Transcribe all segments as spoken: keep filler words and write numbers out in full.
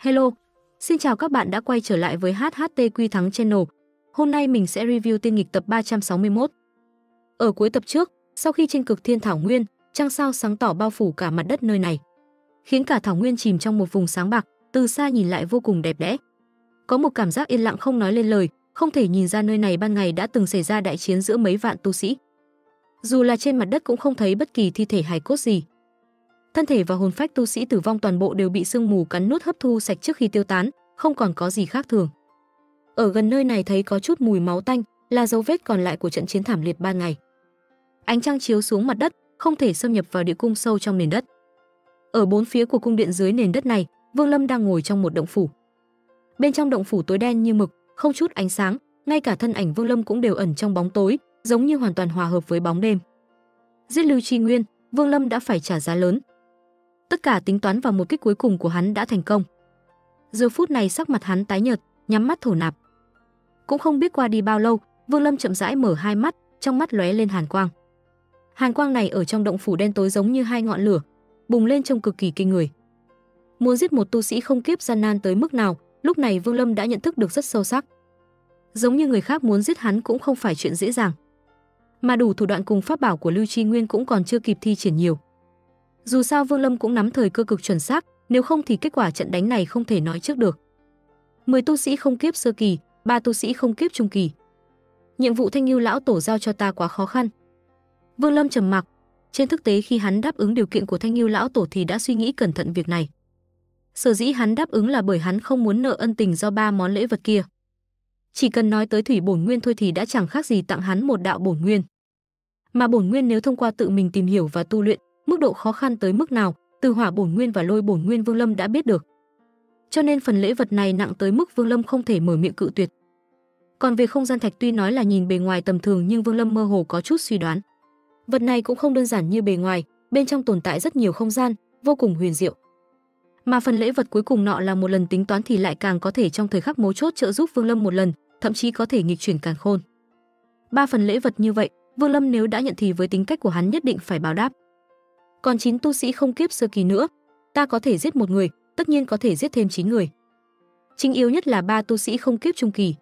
Hello, xin chào các bạn đã quay trở lại với hát hát tê Quy Thắng Channel. Hôm nay mình sẽ review tiên nghịch tập ba trăm sáu mươi mốt. Ở cuối tập trước, sau khi trên cực thiên thảo nguyên, trăng sao sáng tỏ bao phủ cả mặt đất nơi này, khiến cả thảo nguyên chìm trong một vùng sáng bạc, từ xa nhìn lại vô cùng đẹp đẽ. Có một cảm giác yên lặng không nói lên lời, không thể nhìn ra nơi này ban ngày đã từng xảy ra đại chiến giữa mấy vạn tu sĩ. Dù là trên mặt đất cũng không thấy bất kỳ thi thể hài cốt gì. Thân thể và hồn phách tu sĩ tử vong toàn bộ đều bị sương mù cắn nuốt hấp thu sạch trước khi tiêu tán, không còn có gì khác thường. Ở gần nơi này thấy có chút mùi máu tanh, là dấu vết còn lại của trận chiến thảm liệt ban ngày. Ánh trăng chiếu xuống mặt đất, không thể xâm nhập vào địa cung sâu trong nền đất. Ở bốn phía của cung điện dưới nền đất này, Vương Lâm đang ngồi trong một động phủ. Bên trong động phủ tối đen như mực, không chút ánh sáng, ngay cả thân ảnh Vương Lâm cũng đều ẩn trong bóng tối, giống như hoàn toàn hòa hợp với bóng đêm. Giết Lưu Tri Nguyên, Vương Lâm đã phải trả giá lớn. Tất cả tính toán vào một kích cuối cùng của hắn đã thành công. Giờ phút này sắc mặt hắn tái nhợt, nhắm mắt thổ nạp. Cũng không biết qua đi bao lâu, Vương Lâm chậm rãi mở hai mắt, trong mắt lóe lên hàn quang. Hàn quang này ở trong động phủ đen tối giống như hai ngọn lửa, bùng lên trông cực kỳ kinh người. Muốn giết một tu sĩ không kiếp gian nan tới mức nào, lúc này Vương Lâm đã nhận thức được rất sâu sắc. Giống như người khác muốn giết hắn cũng không phải chuyện dễ dàng. Mà đủ thủ đoạn cùng pháp bảo của Lưu Tri Nguyên cũng còn chưa kịp thi triển nhiều. Dù sao Vương Lâm cũng nắm thời cơ cực chuẩn xác, nếu không thì kết quả trận đánh này không thể nói trước được. mười tu sĩ không kiếp sơ kỳ, ba tu sĩ không kiếp trung kỳ. Nhiệm vụ Thanh Ngưu lão tổ giao cho ta quá khó khăn. Vương Lâm trầm mặc, trên thực tế khi hắn đáp ứng điều kiện của Thanh Ngưu lão tổ thì đã suy nghĩ cẩn thận việc này. Sở dĩ hắn đáp ứng là bởi hắn không muốn nợ ân tình do ba món lễ vật kia. Chỉ cần nói tới thủy bổn nguyên thôi thì đã chẳng khác gì tặng hắn một đạo bổn nguyên. Mà bổn nguyên nếu thông qua tự mình tìm hiểu và tu luyện, mức độ khó khăn tới mức nào, từ hỏa bổn nguyên và lôi bổn nguyên Vương Lâm đã biết được. Cho nên phần lễ vật này nặng tới mức Vương Lâm không thể mở miệng cự tuyệt. Còn về không gian thạch tuy nói là nhìn bề ngoài tầm thường nhưng Vương Lâm mơ hồ có chút suy đoán. Vật này cũng không đơn giản như bề ngoài, bên trong tồn tại rất nhiều không gian, vô cùng huyền diệu. Mà phần lễ vật cuối cùng nọ là một lần tính toán thì lại càng có thể trong thời khắc mấu chốt trợ giúp Vương Lâm một lần, thậm chí có thể nghịch chuyển càn khôn. Ba phần lễ vật như vậy, Vương Lâm nếu đã nhận thì với tính cách của hắn nhất định phải báo đáp. Còn chín tu sĩ không kiếp sơ kỳ nữa, ta có thể giết một người, tất nhiên có thể giết thêm chín người. Chính yếu nhất là ba tu sĩ không kiếp trung kỳ.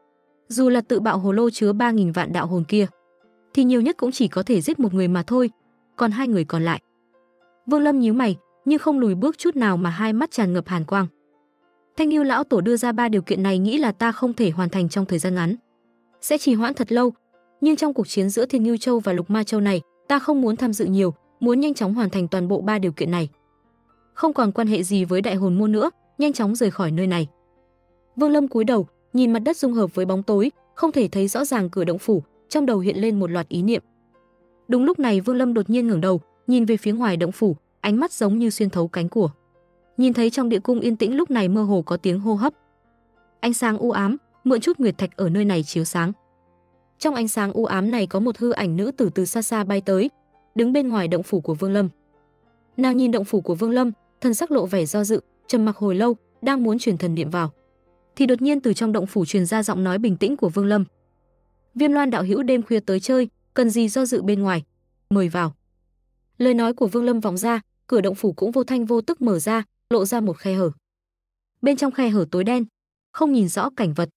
Dù là tự bạo hồ lô chứa ba nghìn vạn đạo hồn kia, thì nhiều nhất cũng chỉ có thể giết một người mà thôi, còn hai người còn lại. Vương Lâm nhíu mày, nhưng không lùi bước chút nào mà hai mắt tràn ngập hàn quang. Thanh Ngưu lão tổ đưa ra ba điều kiện này nghĩ là ta không thể hoàn thành trong thời gian ngắn, sẽ trì hoãn thật lâu, nhưng trong cuộc chiến giữa Thiên Ngưu Châu và Lục Ma Châu này, ta không muốn tham dự nhiều, muốn nhanh chóng hoàn thành toàn bộ ba điều kiện này. Không còn quan hệ gì với Đại Hồn môn nữa, nhanh chóng rời khỏi nơi này. Vương Lâm cúi đầu, nhìn mặt đất dung hợp với bóng tối, không thể thấy rõ ràng cửa động phủ, trong đầu hiện lên một loạt ý niệm. Đúng lúc này Vương Lâm đột nhiên ngẩng đầu, nhìn về phía ngoài động phủ, ánh mắt giống như xuyên thấu cánh của. Nhìn thấy trong địa cung yên tĩnh lúc này mơ hồ có tiếng hô hấp. Ánh sáng u ám, mượn chút nguyệt thạch ở nơi này chiếu sáng. Trong ánh sáng u ám này có một hư ảnh nữ tử từ xa xa bay tới, đứng bên ngoài động phủ của Vương Lâm. Nàng nhìn động phủ của Vương Lâm, thần sắc lộ vẻ do dự, trầm mặc hồi lâu, đang muốn truyền thần niệm vào, thì đột nhiên từ trong động phủ truyền ra giọng nói bình tĩnh của Vương Lâm. Viêm Loan đạo hữu đêm khuya tới chơi, cần gì do dự bên ngoài, mời vào. Lời nói của Vương Lâm vọng ra, cửa động phủ cũng vô thanh vô tức mở ra, lộ ra một khe hở. Bên trong khe hở tối đen, không nhìn rõ cảnh vật.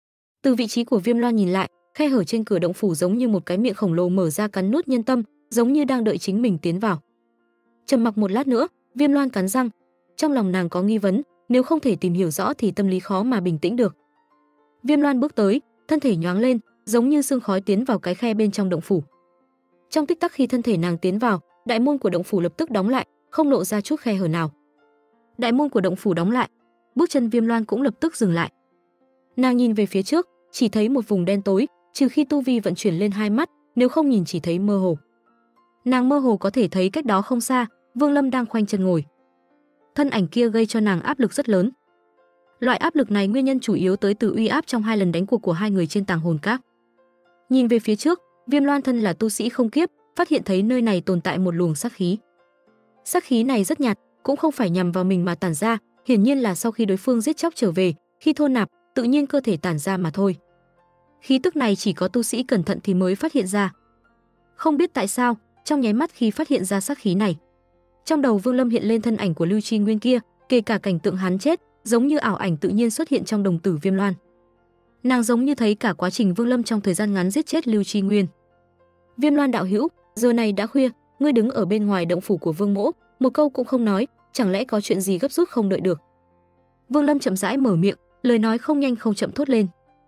Từ vị trí của Viêm Loan nhìn lại, khe hở trên cửa động phủ giống như một cái miệng khổng lồ mở ra cắn nuốt nhân tâm, giống như đang đợi chính mình tiến vào. Trầm mặc một lát nữa, Viêm Loan cắn răng, trong lòng nàng có nghi vấn, nếu không thể tìm hiểu rõ thì tâm lý khó mà bình tĩnh được. Viêm Loan bước tới, thân thể nhoáng lên, giống như sương khói tiến vào cái khe bên trong động phủ. Trong tích tắc khi thân thể nàng tiến vào, đại môn của động phủ lập tức đóng lại, không lộ ra chút khe hở nào. Đại môn của động phủ đóng lại, bước chân Viêm Loan cũng lập tức dừng lại. Nàng nhìn về phía trước, chỉ thấy một vùng đen tối, trừ khi tu vi vận chuyển lên hai mắt, nếu không nhìn chỉ thấy mơ hồ. Nàng mơ hồ có thể thấy cách đó không xa, Vương Lâm đang khoanh chân ngồi. Thân ảnh kia gây cho nàng áp lực rất lớn. Loại áp lực này nguyên nhân chủ yếu tới từ uy áp trong hai lần đánh cuộc của hai người trên tàng hồn các. Nhìn về phía trước, Viêm Loan thân là tu sĩ không kiếp, phát hiện thấy nơi này tồn tại một luồng sát khí. Sát khí này rất nhạt, cũng không phải nhằm vào mình mà tản ra, hiển nhiên là sau khi đối phương giết chóc trở về, khi thôn nạp, tự nhiên cơ thể tản ra mà thôi. Khí tức này chỉ có tu sĩ cẩn thận thì mới phát hiện ra. Không biết tại sao, trong nháy mắt khi phát hiện ra sát khí này, trong đầu Vương Lâm hiện lên thân ảnh của Lưu Tri Nguyên kia, kể cả cảnh tượng hắn chết, giống như ảo ảnh tự nhiên xuất hiện trong đồng tử Viêm Loan. Nàng giống như thấy cả quá trình Vương Lâm trong thời gian ngắn giết chết Lưu Tri Nguyên. Viêm Loan đạo hữu, giờ này đã khuya, ngươi đứng ở bên ngoài động phủ của Vương Mỗ, một câu cũng không nói, chẳng lẽ có chuyện gì gấp rút không đợi được? Vương Lâm chậm rãi mở miệng, lời nói không nhanh không chậm thốt lên.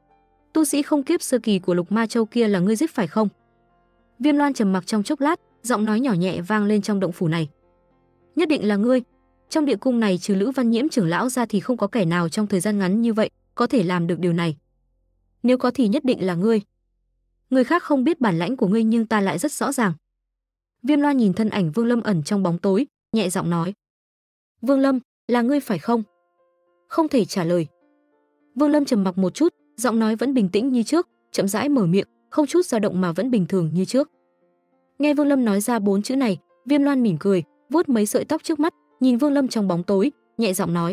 Tu sĩ không kiếp sơ kỳ của Lục Ma Châu kia là ngươi giết phải không? Viêm Loan trầm mặc trong chốc lát, giọng nói nhỏ nhẹ vang lên trong động phủ này. Nhất định là ngươi. Trong địa cung này trừ Lữ Văn Nhiễm trưởng lão ra thì không có kẻ nào trong thời gian ngắn như vậy có thể làm được điều này. Nếu có thì nhất định là ngươi. Người khác không biết bản lãnh của ngươi nhưng ta lại rất rõ ràng. Viêm Loan nhìn thân ảnh Vương Lâm ẩn trong bóng tối, nhẹ giọng nói. Vương Lâm, là ngươi phải không? Không thể trả lời. Vương Lâm trầm mặc một chút, giọng nói vẫn bình tĩnh như trước, chậm rãi mở miệng, không chút dao động mà vẫn bình thường như trước. Nghe Vương Lâm nói ra bốn chữ này, Viêm Loan mỉm cười, vuốt mấy sợi tóc trước mắt, nhìn Vương Lâm trong bóng tối, nhẹ giọng nói.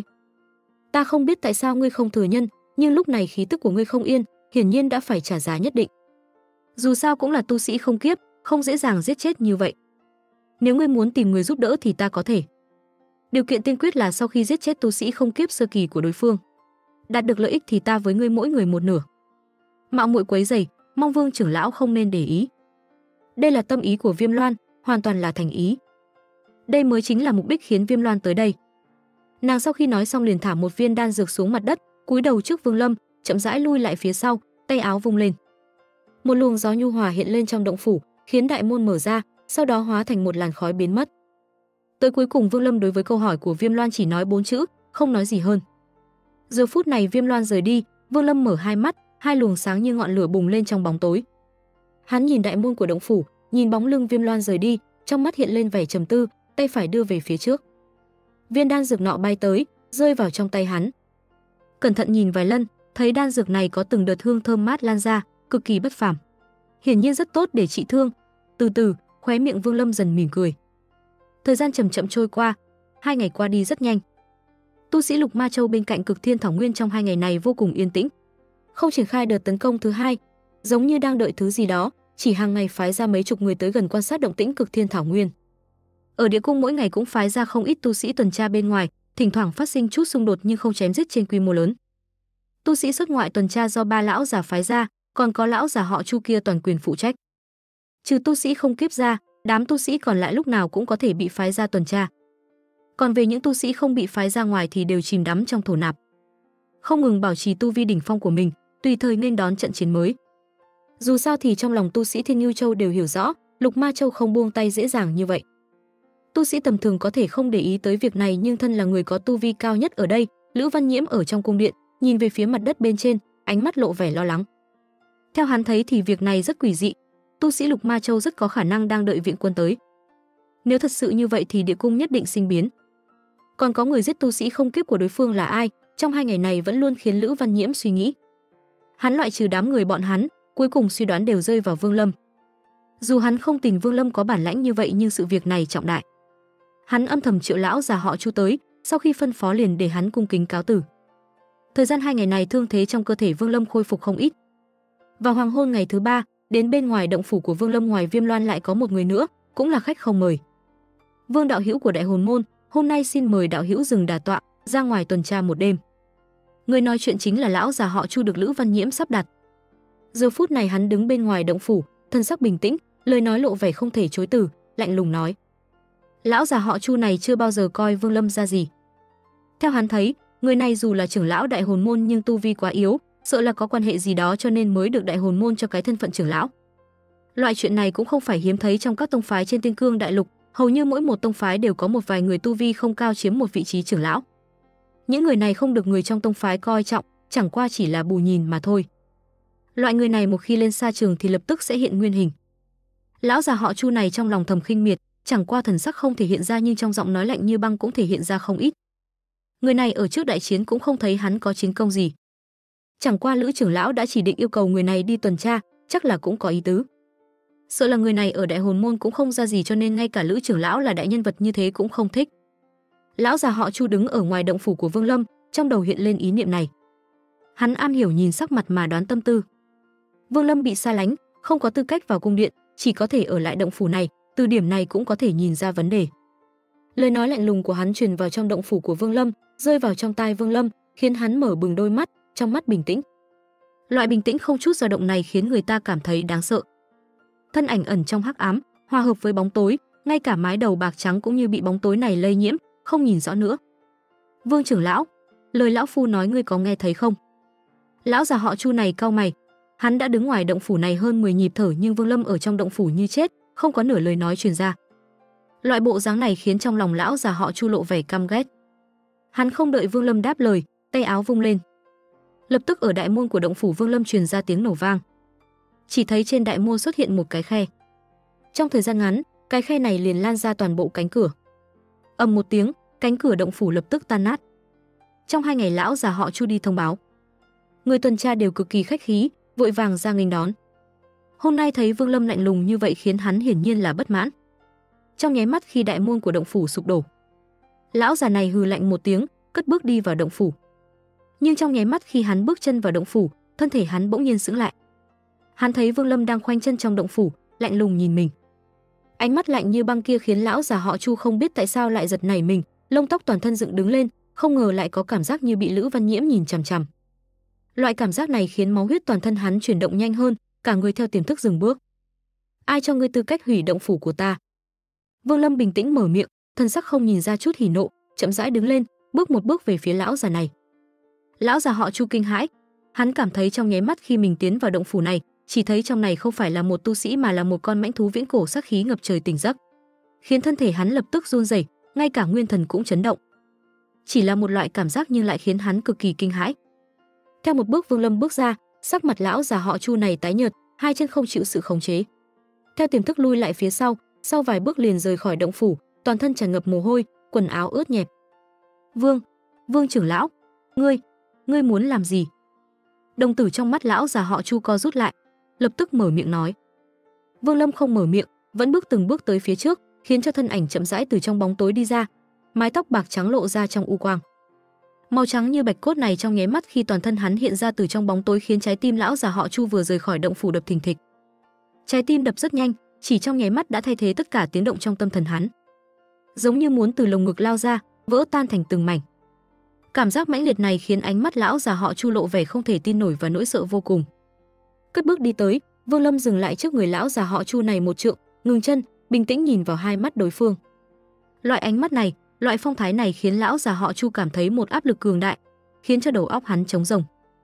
Ta không biết tại sao ngươi không thừa nhận, nhưng lúc này khí tức của ngươi không yên, hiển nhiên đã phải trả giá nhất định. Dù sao cũng là tu sĩ không kiếp, không dễ dàng giết chết như vậy. Nếu ngươi muốn tìm người giúp đỡ thì ta có thể. Điều kiện tiên quyết là sau khi giết chết tu sĩ không kiếp sơ kỳ của đối phương, đạt được lợi ích thì ta với ngươi mỗi người một nửa. Mạo muội quấy rầy, mong Vương trưởng lão không nên để ý. Đây là tâm ý của Viêm Loan, hoàn toàn là thành ý. Đây mới chính là mục đích khiến Viêm Loan tới đây. Nàng sau khi nói xong liền thả một viên đan dược xuống mặt đất, cúi đầu trước Vương Lâm, chậm rãi lui lại phía sau, tay áo vung lên. Một luồng gió nhu hòa hiện lên trong động phủ, khiến đại môn mở ra, sau đó hóa thành một làn khói biến mất. Tới cuối cùng Vương Lâm đối với câu hỏi của Viêm Loan chỉ nói bốn chữ, không nói gì hơn. Giờ phút này Viêm Loan rời đi, Vương Lâm mở hai mắt, hai luồng sáng như ngọn lửa bùng lên trong bóng tối. Hắn nhìn đại môn của động phủ, nhìn bóng lưng Viêm Loan rời đi, trong mắt hiện lên vẻ trầm tư, tay phải đưa về phía trước. Viên đan dược nọ bay tới, rơi vào trong tay hắn. Cẩn thận nhìn vài lần, thấy đan dược này có từng đợt hương thơm mát lan ra, cực kỳ bất phàm. Hiển nhiên rất tốt để trị thương. Từ từ, khóe miệng Vương Lâm dần mỉm cười. Thời gian chậm chậm trôi qua, hai ngày qua đi rất nhanh. Tu sĩ Lục Ma Châu bên cạnh Cực Thiên Thảo Nguyên trong hai ngày này vô cùng yên tĩnh, không triển khai đợt tấn công thứ hai, giống như đang đợi thứ gì đó, chỉ hàng ngày phái ra mấy chục người tới gần quan sát động tĩnh Cực Thiên Thảo Nguyên. Ở địa cung mỗi ngày cũng phái ra không ít tu sĩ tuần tra bên ngoài, thỉnh thoảng phát sinh chút xung đột nhưng không chém giết trên quy mô lớn. Tu sĩ xuất ngoại tuần tra do ba lão già phái ra, còn có lão già họ Chu kia toàn quyền phụ trách. Trừ tu sĩ không kiếp ra, đám tu sĩ còn lại lúc nào cũng có thể bị phái ra tuần tra. Còn về những tu sĩ không bị phái ra ngoài thì đều chìm đắm trong thổ nạp, không ngừng bảo trì tu vi đỉnh phong của mình, tùy thời nên đón trận chiến mới. Dù sao thì trong lòng tu sĩ Thiên Ngưu Châu đều hiểu rõ, Lục Ma Châu không buông tay dễ dàng như vậy. Tu sĩ tầm thường có thể không để ý tới việc này, nhưng thân là người có tu vi cao nhất ở đây, Lữ Văn Nhiễm ở trong cung điện, nhìn về phía mặt đất bên trên, ánh mắt lộ vẻ lo lắng. Theo hắn thấy thì việc này rất quỷ dị, tu sĩ Lục Ma Châu rất có khả năng đang đợi viện quân tới. Nếu thật sự như vậy thì địa cung nhất định sinh biến. Còn có người giết tu sĩ không kiếp của đối phương là ai, trong hai ngày này vẫn luôn khiến Lữ Văn Nhiễm suy nghĩ. Hắn loại trừ đám người bọn hắn, cuối cùng suy đoán đều rơi vào Vương Lâm. Dù hắn không tin Vương Lâm có bản lãnh như vậy nhưng sự việc này trọng đại. Hắn âm thầm triệu lão già họ Chu tới, sau khi phân phó liền để hắn cung kính cáo từ. Thời gian hai ngày này thương thế trong cơ thể Vương Lâm khôi phục không ít. Vào hoàng hôn ngày thứ ba, đến bên ngoài động phủ của Vương Lâm ngoài Viêm Loan lại có một người nữa, cũng là khách không mời. Vương đạo hữu của Đại Hồn Môn, hôm nay xin mời đạo hữu dừng đả tọa, ra ngoài tuần tra một đêm. Người nói chuyện chính là lão già họ Chu được Lữ Văn Nhiễm sắp đặt. Giờ phút này hắn đứng bên ngoài động phủ, thân sắc bình tĩnh, lời nói lộ vẻ không thể chối từ, lạnh lùng nói: lão già họ Chu này chưa bao giờ coi Vương Lâm ra gì. Theo hắn thấy, người này dù là trưởng lão Đại Hồn Môn nhưng tu vi quá yếu, sợ là có quan hệ gì đó cho nên mới được Đại Hồn Môn cho cái thân phận trưởng lão. Loại chuyện này cũng không phải hiếm thấy trong các tông phái trên Tiên Cương Đại Lục, hầu như mỗi một tông phái đều có một vài người tu vi không cao chiếm một vị trí trưởng lão. Những người này không được người trong tông phái coi trọng, chẳng qua chỉ là bù nhìn mà thôi. Loại người này một khi lên sa trường thì lập tức sẽ hiện nguyên hình. Lão già họ Chu này trong lòng thầm khinh miệt, chẳng qua thần sắc không thể hiện ra nhưng trong giọng nói lạnh như băng cũng thể hiện ra không ít. Người này ở trước đại chiến cũng không thấy hắn có chiến công gì. Chẳng qua Lữ trưởng lão đã chỉ định yêu cầu người này đi tuần tra, chắc là cũng có ý tứ. Sợ là người này ở Đại Hồn Môn cũng không ra gì cho nên ngay cả Lữ trưởng lão là đại nhân vật như thế cũng không thích. Lão già họ Chu đứng ở ngoài động phủ của Vương Lâm, trong đầu hiện lên ý niệm này. Hắn am hiểu nhìn sắc mặt mà đoán tâm tư. Vương Lâm bị xa lánh, không có tư cách vào cung điện, chỉ có thể ở lại động phủ này, từ điểm này cũng có thể nhìn ra vấn đề. Lời nói lạnh lùng của hắn truyền vào trong động phủ của Vương Lâm, rơi vào trong tai Vương Lâm, khiến hắn mở bừng đôi mắt, trong mắt bình tĩnh. Loại bình tĩnh không chút dao động này khiến người ta cảm thấy đáng sợ. Thân ảnh ẩn trong hắc ám, hòa hợp với bóng tối, ngay cả mái đầu bạc trắng cũng như bị bóng tối này lây nhiễm, không nhìn rõ nữa. Vương trưởng lão, lời lão phu nói ngươi có nghe thấy không? Lão già họ Chu này cau mày, hắn đã đứng ngoài động phủ này hơn mười nhịp thở nhưng Vương Lâm ở trong động phủ như chết, không có nửa lời nói truyền ra. Loại bộ dáng này khiến trong lòng lão già họ Chu lộ vẻ căm ghét. Hắn không đợi Vương Lâm đáp lời, tay áo vung lên. Lập tức ở đại môn của động phủ Vương Lâm truyền ra tiếng nổ vang. Chỉ thấy trên đại môn xuất hiện một cái khe. Trong thời gian ngắn, cái khe này liền lan ra toàn bộ cánh cửa. Ầm một tiếng, cánh cửa động phủ lập tức tan nát. Trong hai ngày lão già họ Chu đi thông báo, người tuần tra đều cực kỳ khách khí, vội vàng ra nghênh đón. Hôm nay thấy Vương Lâm lạnh lùng như vậy khiến hắn hiển nhiên là bất mãn. Trong nháy mắt khi đại môn của động phủ sụp đổ, lão già này hừ lạnh một tiếng, cất bước đi vào động phủ. Nhưng trong nháy mắt khi hắn bước chân vào động phủ, thân thể hắn bỗng nhiên sững lại. Hắn thấy Vương Lâm đang khoanh chân trong động phủ, lạnh lùng nhìn mình. Ánh mắt lạnh như băng kia khiến lão già họ Chu không biết tại sao lại giật nảy mình, lông tóc toàn thân dựng đứng lên, không ngờ lại có cảm giác như bị Lữ Văn Nhiễm nhìn chằm chằm. Loại cảm giác này khiến máu huyết toàn thân hắn chuyển động nhanh hơn, cả người theo tiềm thức dừng bước. Ai cho ngươi tư cách hủy động phủ của ta? Vương Lâm bình tĩnh mở miệng, thân sắc không nhìn ra chút hỉ nộ, chậm rãi đứng lên, bước một bước về phía lão già này. Lão già họ Chu kinh hãi, hắn cảm thấy trong nháy mắt khi mình tiến vào động phủ này, chỉ thấy trong này không phải là một tu sĩ mà là một con mãnh thú viễn cổ sát khí ngập trời tỉnh giấc, khiến thân thể hắn lập tức run rẩy, ngay cả nguyên thần cũng chấn động. Chỉ là một loại cảm giác nhưng lại khiến hắn cực kỳ kinh hãi. Theo một bước Vương Lâm bước ra, sắc mặt lão già họ Chu này tái nhợt, hai chân không chịu sự khống chế. Theo tiềm thức lui lại phía sau, sau vài bước liền rời khỏi động phủ, toàn thân tràn ngập mồ hôi, quần áo ướt nhẹp. "Vương, Vương trưởng lão, ngươi, ngươi muốn làm gì?" Đồng tử trong mắt lão già họ Chu co rút lại, lập tức mở miệng nói. Vương Lâm không mở miệng, vẫn bước từng bước tới phía trước, khiến cho thân ảnh chậm rãi từ trong bóng tối đi ra, mái tóc bạc trắng lộ ra trong u quang. Màu trắng như bạch cốt này trong nháy mắt khi toàn thân hắn hiện ra từ trong bóng tối khiến trái tim lão già họ Chu vừa rời khỏi động phủ đập thình thịch. Trái tim đập rất nhanh, chỉ trong nháy mắt đã thay thế tất cả tiếng động trong tâm thần hắn. Giống như muốn từ lồng ngực lao ra, vỡ tan thành từng mảnh. Cảm giác mãnh liệt này khiến ánh mắt lão già họ Chu lộ vẻ không thể tin nổi và nỗi sợ vô cùng. Cất bước đi tới, Vương Lâm dừng lại trước người lão già họ Chu này một trượng, ngừng chân, bình tĩnh nhìn vào hai mắt đối phương. Loại ánh mắt này, loại phong thái này khiến lão già họ Chu cảm thấy một áp lực cường đại, khiến cho đầu óc hắn trống rỗng.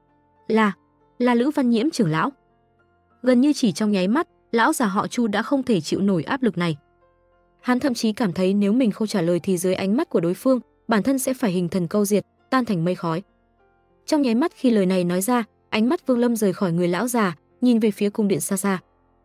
Là, là Lữ Văn Nhiễm trưởng lão. Gần như chỉ trong nháy mắt, lão già họ Chu đã không thể chịu nổi áp lực này. Hắn thậm chí cảm thấy nếu mình không trả lời thì dưới ánh mắt của đối phương, bản thân sẽ phải hình thần câu diệt, tan thành mây khói. Trong nháy mắt khi lời này nói ra, ánh mắt Vương Lâm rời khỏi người lão già, nhìn về phía cung điện xa xa.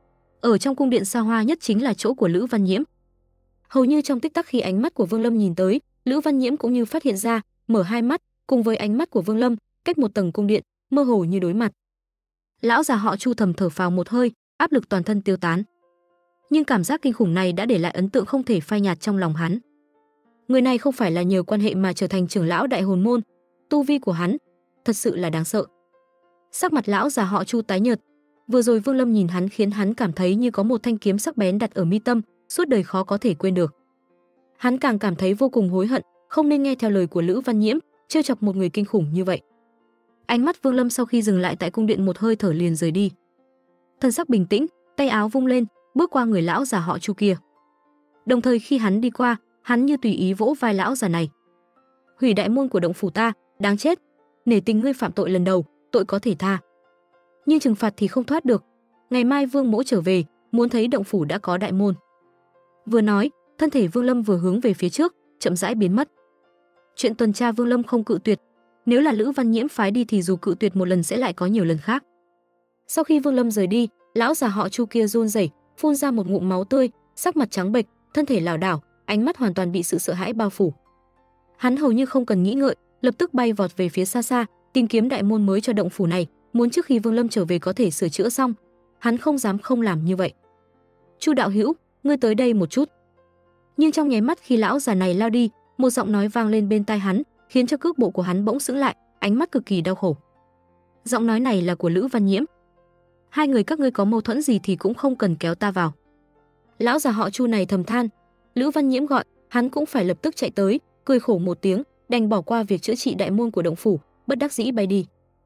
Ở trong cung điện xa hoa nhất chính là chỗ của Lữ Văn Nhiễm. Hầu như trong tích tắc khi ánh mắt của Vương Lâm nhìn tới, Lữ Văn Nhiễm cũng như phát hiện ra, mở hai mắt, cùng với ánh mắt của Vương Lâm, cách một tầng cung điện, mơ hồ như đối mặt. Lão già họ Chu thầm thở phào một hơi, áp lực toàn thân tiêu tán. Nhưng cảm giác kinh khủng này đã để lại ấn tượng không thể phai nhạt trong lòng hắn. Người này không phải là nhờ quan hệ mà trở thành trưởng lão đại hồn môn, tu vi của hắn thật sự là đáng sợ. Sắc mặt lão già họ Chu tái nhợt, vừa rồi Vương Lâm nhìn hắn khiến hắn cảm thấy như có một thanh kiếm sắc bén đặt ở mi tâm, suốt đời khó có thể quên được. Hắn càng cảm thấy vô cùng hối hận, không nên nghe theo lời của Lữ Văn Nhiễm, trêu chọc một người kinh khủng như vậy. Ánh mắt Vương Lâm sau khi dừng lại tại cung điện một hơi thở liền rời đi. Thân sắc bình tĩnh, tay áo vung lên, bước qua người lão già họ Chu kia. Đồng thời khi hắn đi qua, hắn như tùy ý vỗ vai lão già này. Hủy đại môn của động phủ ta, đáng chết, nể tình ngươi phạm tội lần đầu, tội có thể tha, nhưng trừng phạt thì không thoát được. Ngày mai Vương mỗ trở về, muốn thấy động phủ đã có đại môn. Vừa nói, thân thể Vương Lâm vừa hướng về phía trước, chậm rãi biến mất. Chuyện tuần tra Vương Lâm không cự tuyệt, nếu là Lữ Văn Nhiễm phái đi thì dù cự tuyệt một lần sẽ lại có nhiều lần khác. Sau khi Vương Lâm rời đi, lão già họ Chu kia run rẩy, phun ra một ngụm máu tươi, sắc mặt trắng bệch, thân thể lảo đảo, ánh mắt hoàn toàn bị sự sợ hãi bao phủ. Hắn hầu như không cần nghĩ ngợi, lập tức bay vọt về phía xa xa, tìm kiếm đại môn mới cho động phủ này, muốn trước khi Vương Lâm trở về có thể sửa chữa xong. Hắn không dám không làm như vậy. Chu đạo hữu, ngươi tới đây một chút. Nhưng trong nháy mắt khi lão già này lao đi, một giọng nói vang lên bên tai hắn, khiến cho cước bộ của hắn bỗng sững lại, ánh mắt cực kỳ đau khổ. Giọng nói này là của Lữ Văn Nhiễm. Hai người các ngươi có mâu thuẫn gì thì cũng không cần kéo ta vào. Lão già họ Chu này thầm than. Lữ Văn Nhiễm gọi, hắn cũng phải lập tức chạy tới, cười khổ một tiếng, đành bỏ qua việc chữa trị đại môn của động phủ, bất đắc dĩ bay đi.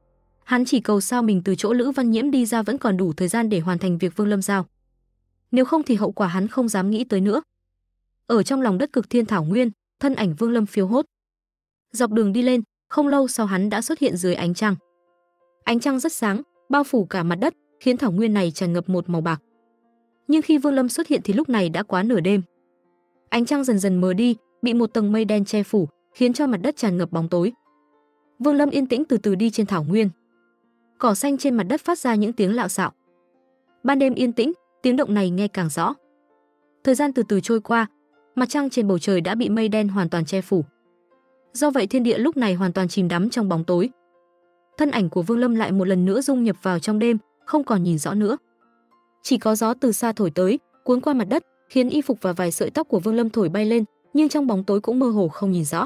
Hắn chỉ cầu sao mình từ chỗ Lữ Văn Nhiễm đi ra vẫn còn đủ thời gian để hoàn thành việc Vương Lâm giao. Nếu không thì hậu quả hắn không dám nghĩ tới nữa. Ở trong lòng đất Cực Thiên Thảo Nguyên, thân ảnh Vương Lâm phiêu hốt. Dọc đường đi lên, không lâu sau hắn đã xuất hiện dưới ánh trăng. Ánh trăng rất sáng, bao phủ cả mặt đất, khiến thảo nguyên này tràn ngập một màu bạc. Nhưng khi Vương Lâm xuất hiện thì lúc này đã quá nửa đêm. Ánh trăng dần dần mờ đi, bị một tầng mây đen che phủ, khiến cho mặt đất tràn ngập bóng tối. Vương Lâm yên tĩnh từ từ đi trên thảo nguyên. Cỏ xanh trên mặt đất phát ra những tiếng lạo xạo. Ban đêm yên tĩnh, tiếng động này nghe càng rõ. Thời gian từ từ trôi qua, mặt trăng trên bầu trời đã bị mây đen hoàn toàn che phủ. Do vậy thiên địa lúc này hoàn toàn chìm đắm trong bóng tối. Thân ảnh của Vương Lâm lại một lần nữa dung nhập vào trong đêm, không còn nhìn rõ nữa. Chỉ có gió từ xa thổi tới, cuốn qua mặt đất, khiến y phục và vài sợi tóc của Vương Lâm thổi bay lên, nhưng trong bóng tối cũng mơ hồ không nhìn rõ.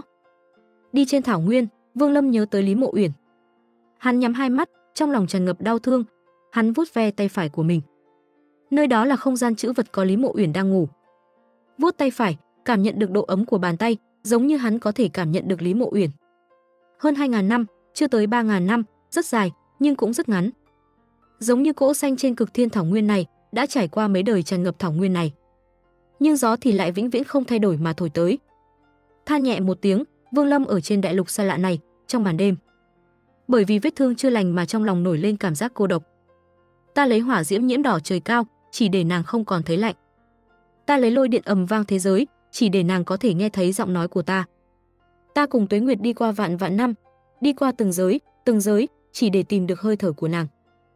Đi trên thảo nguyên, Vương Lâm nhớ tới Lý Mộ Uyển. Hắn nhắm hai mắt, trong lòng tràn ngập đau thương. Hắn vuốt ve tay phải của mình. Nơi đó là không gian trữ vật có Lý Mộ Uyển đang ngủ. Vuốt tay phải, cảm nhận được độ ấm của bàn tay, giống như hắn có thể cảm nhận được Lý Mộ Uyển. Hơn hai ngàn năm, chưa tới ba ngàn năm, rất dài, nhưng cũng rất ngắn. Giống như cỗ xanh trên Cực Thiên Thảo Nguyên này, đã trải qua mấy đời tràn ngập thảo nguyên này. Nhưng gió thì lại vĩnh viễn không thay đổi mà thổi tới. Than nhẹ một tiếng, Vương Lâm ở trên đại lục xa lạ này, trong màn đêm. Bởi vì vết thương chưa lành mà trong lòng nổi lên cảm giác cô độc. Ta lấy hỏa diễm nhiễm đỏ trời cao, chỉ để nàng không còn thấy lạnh. Ta lấy lôi điện ầm vang thế giới, chỉ để nàng có thể nghe thấy giọng nói của ta. Ta cùng Tuế Nguyệt đi qua vạn vạn năm, đi qua từng giới, từng giới, chỉ để tìm được hơi thở của nàng.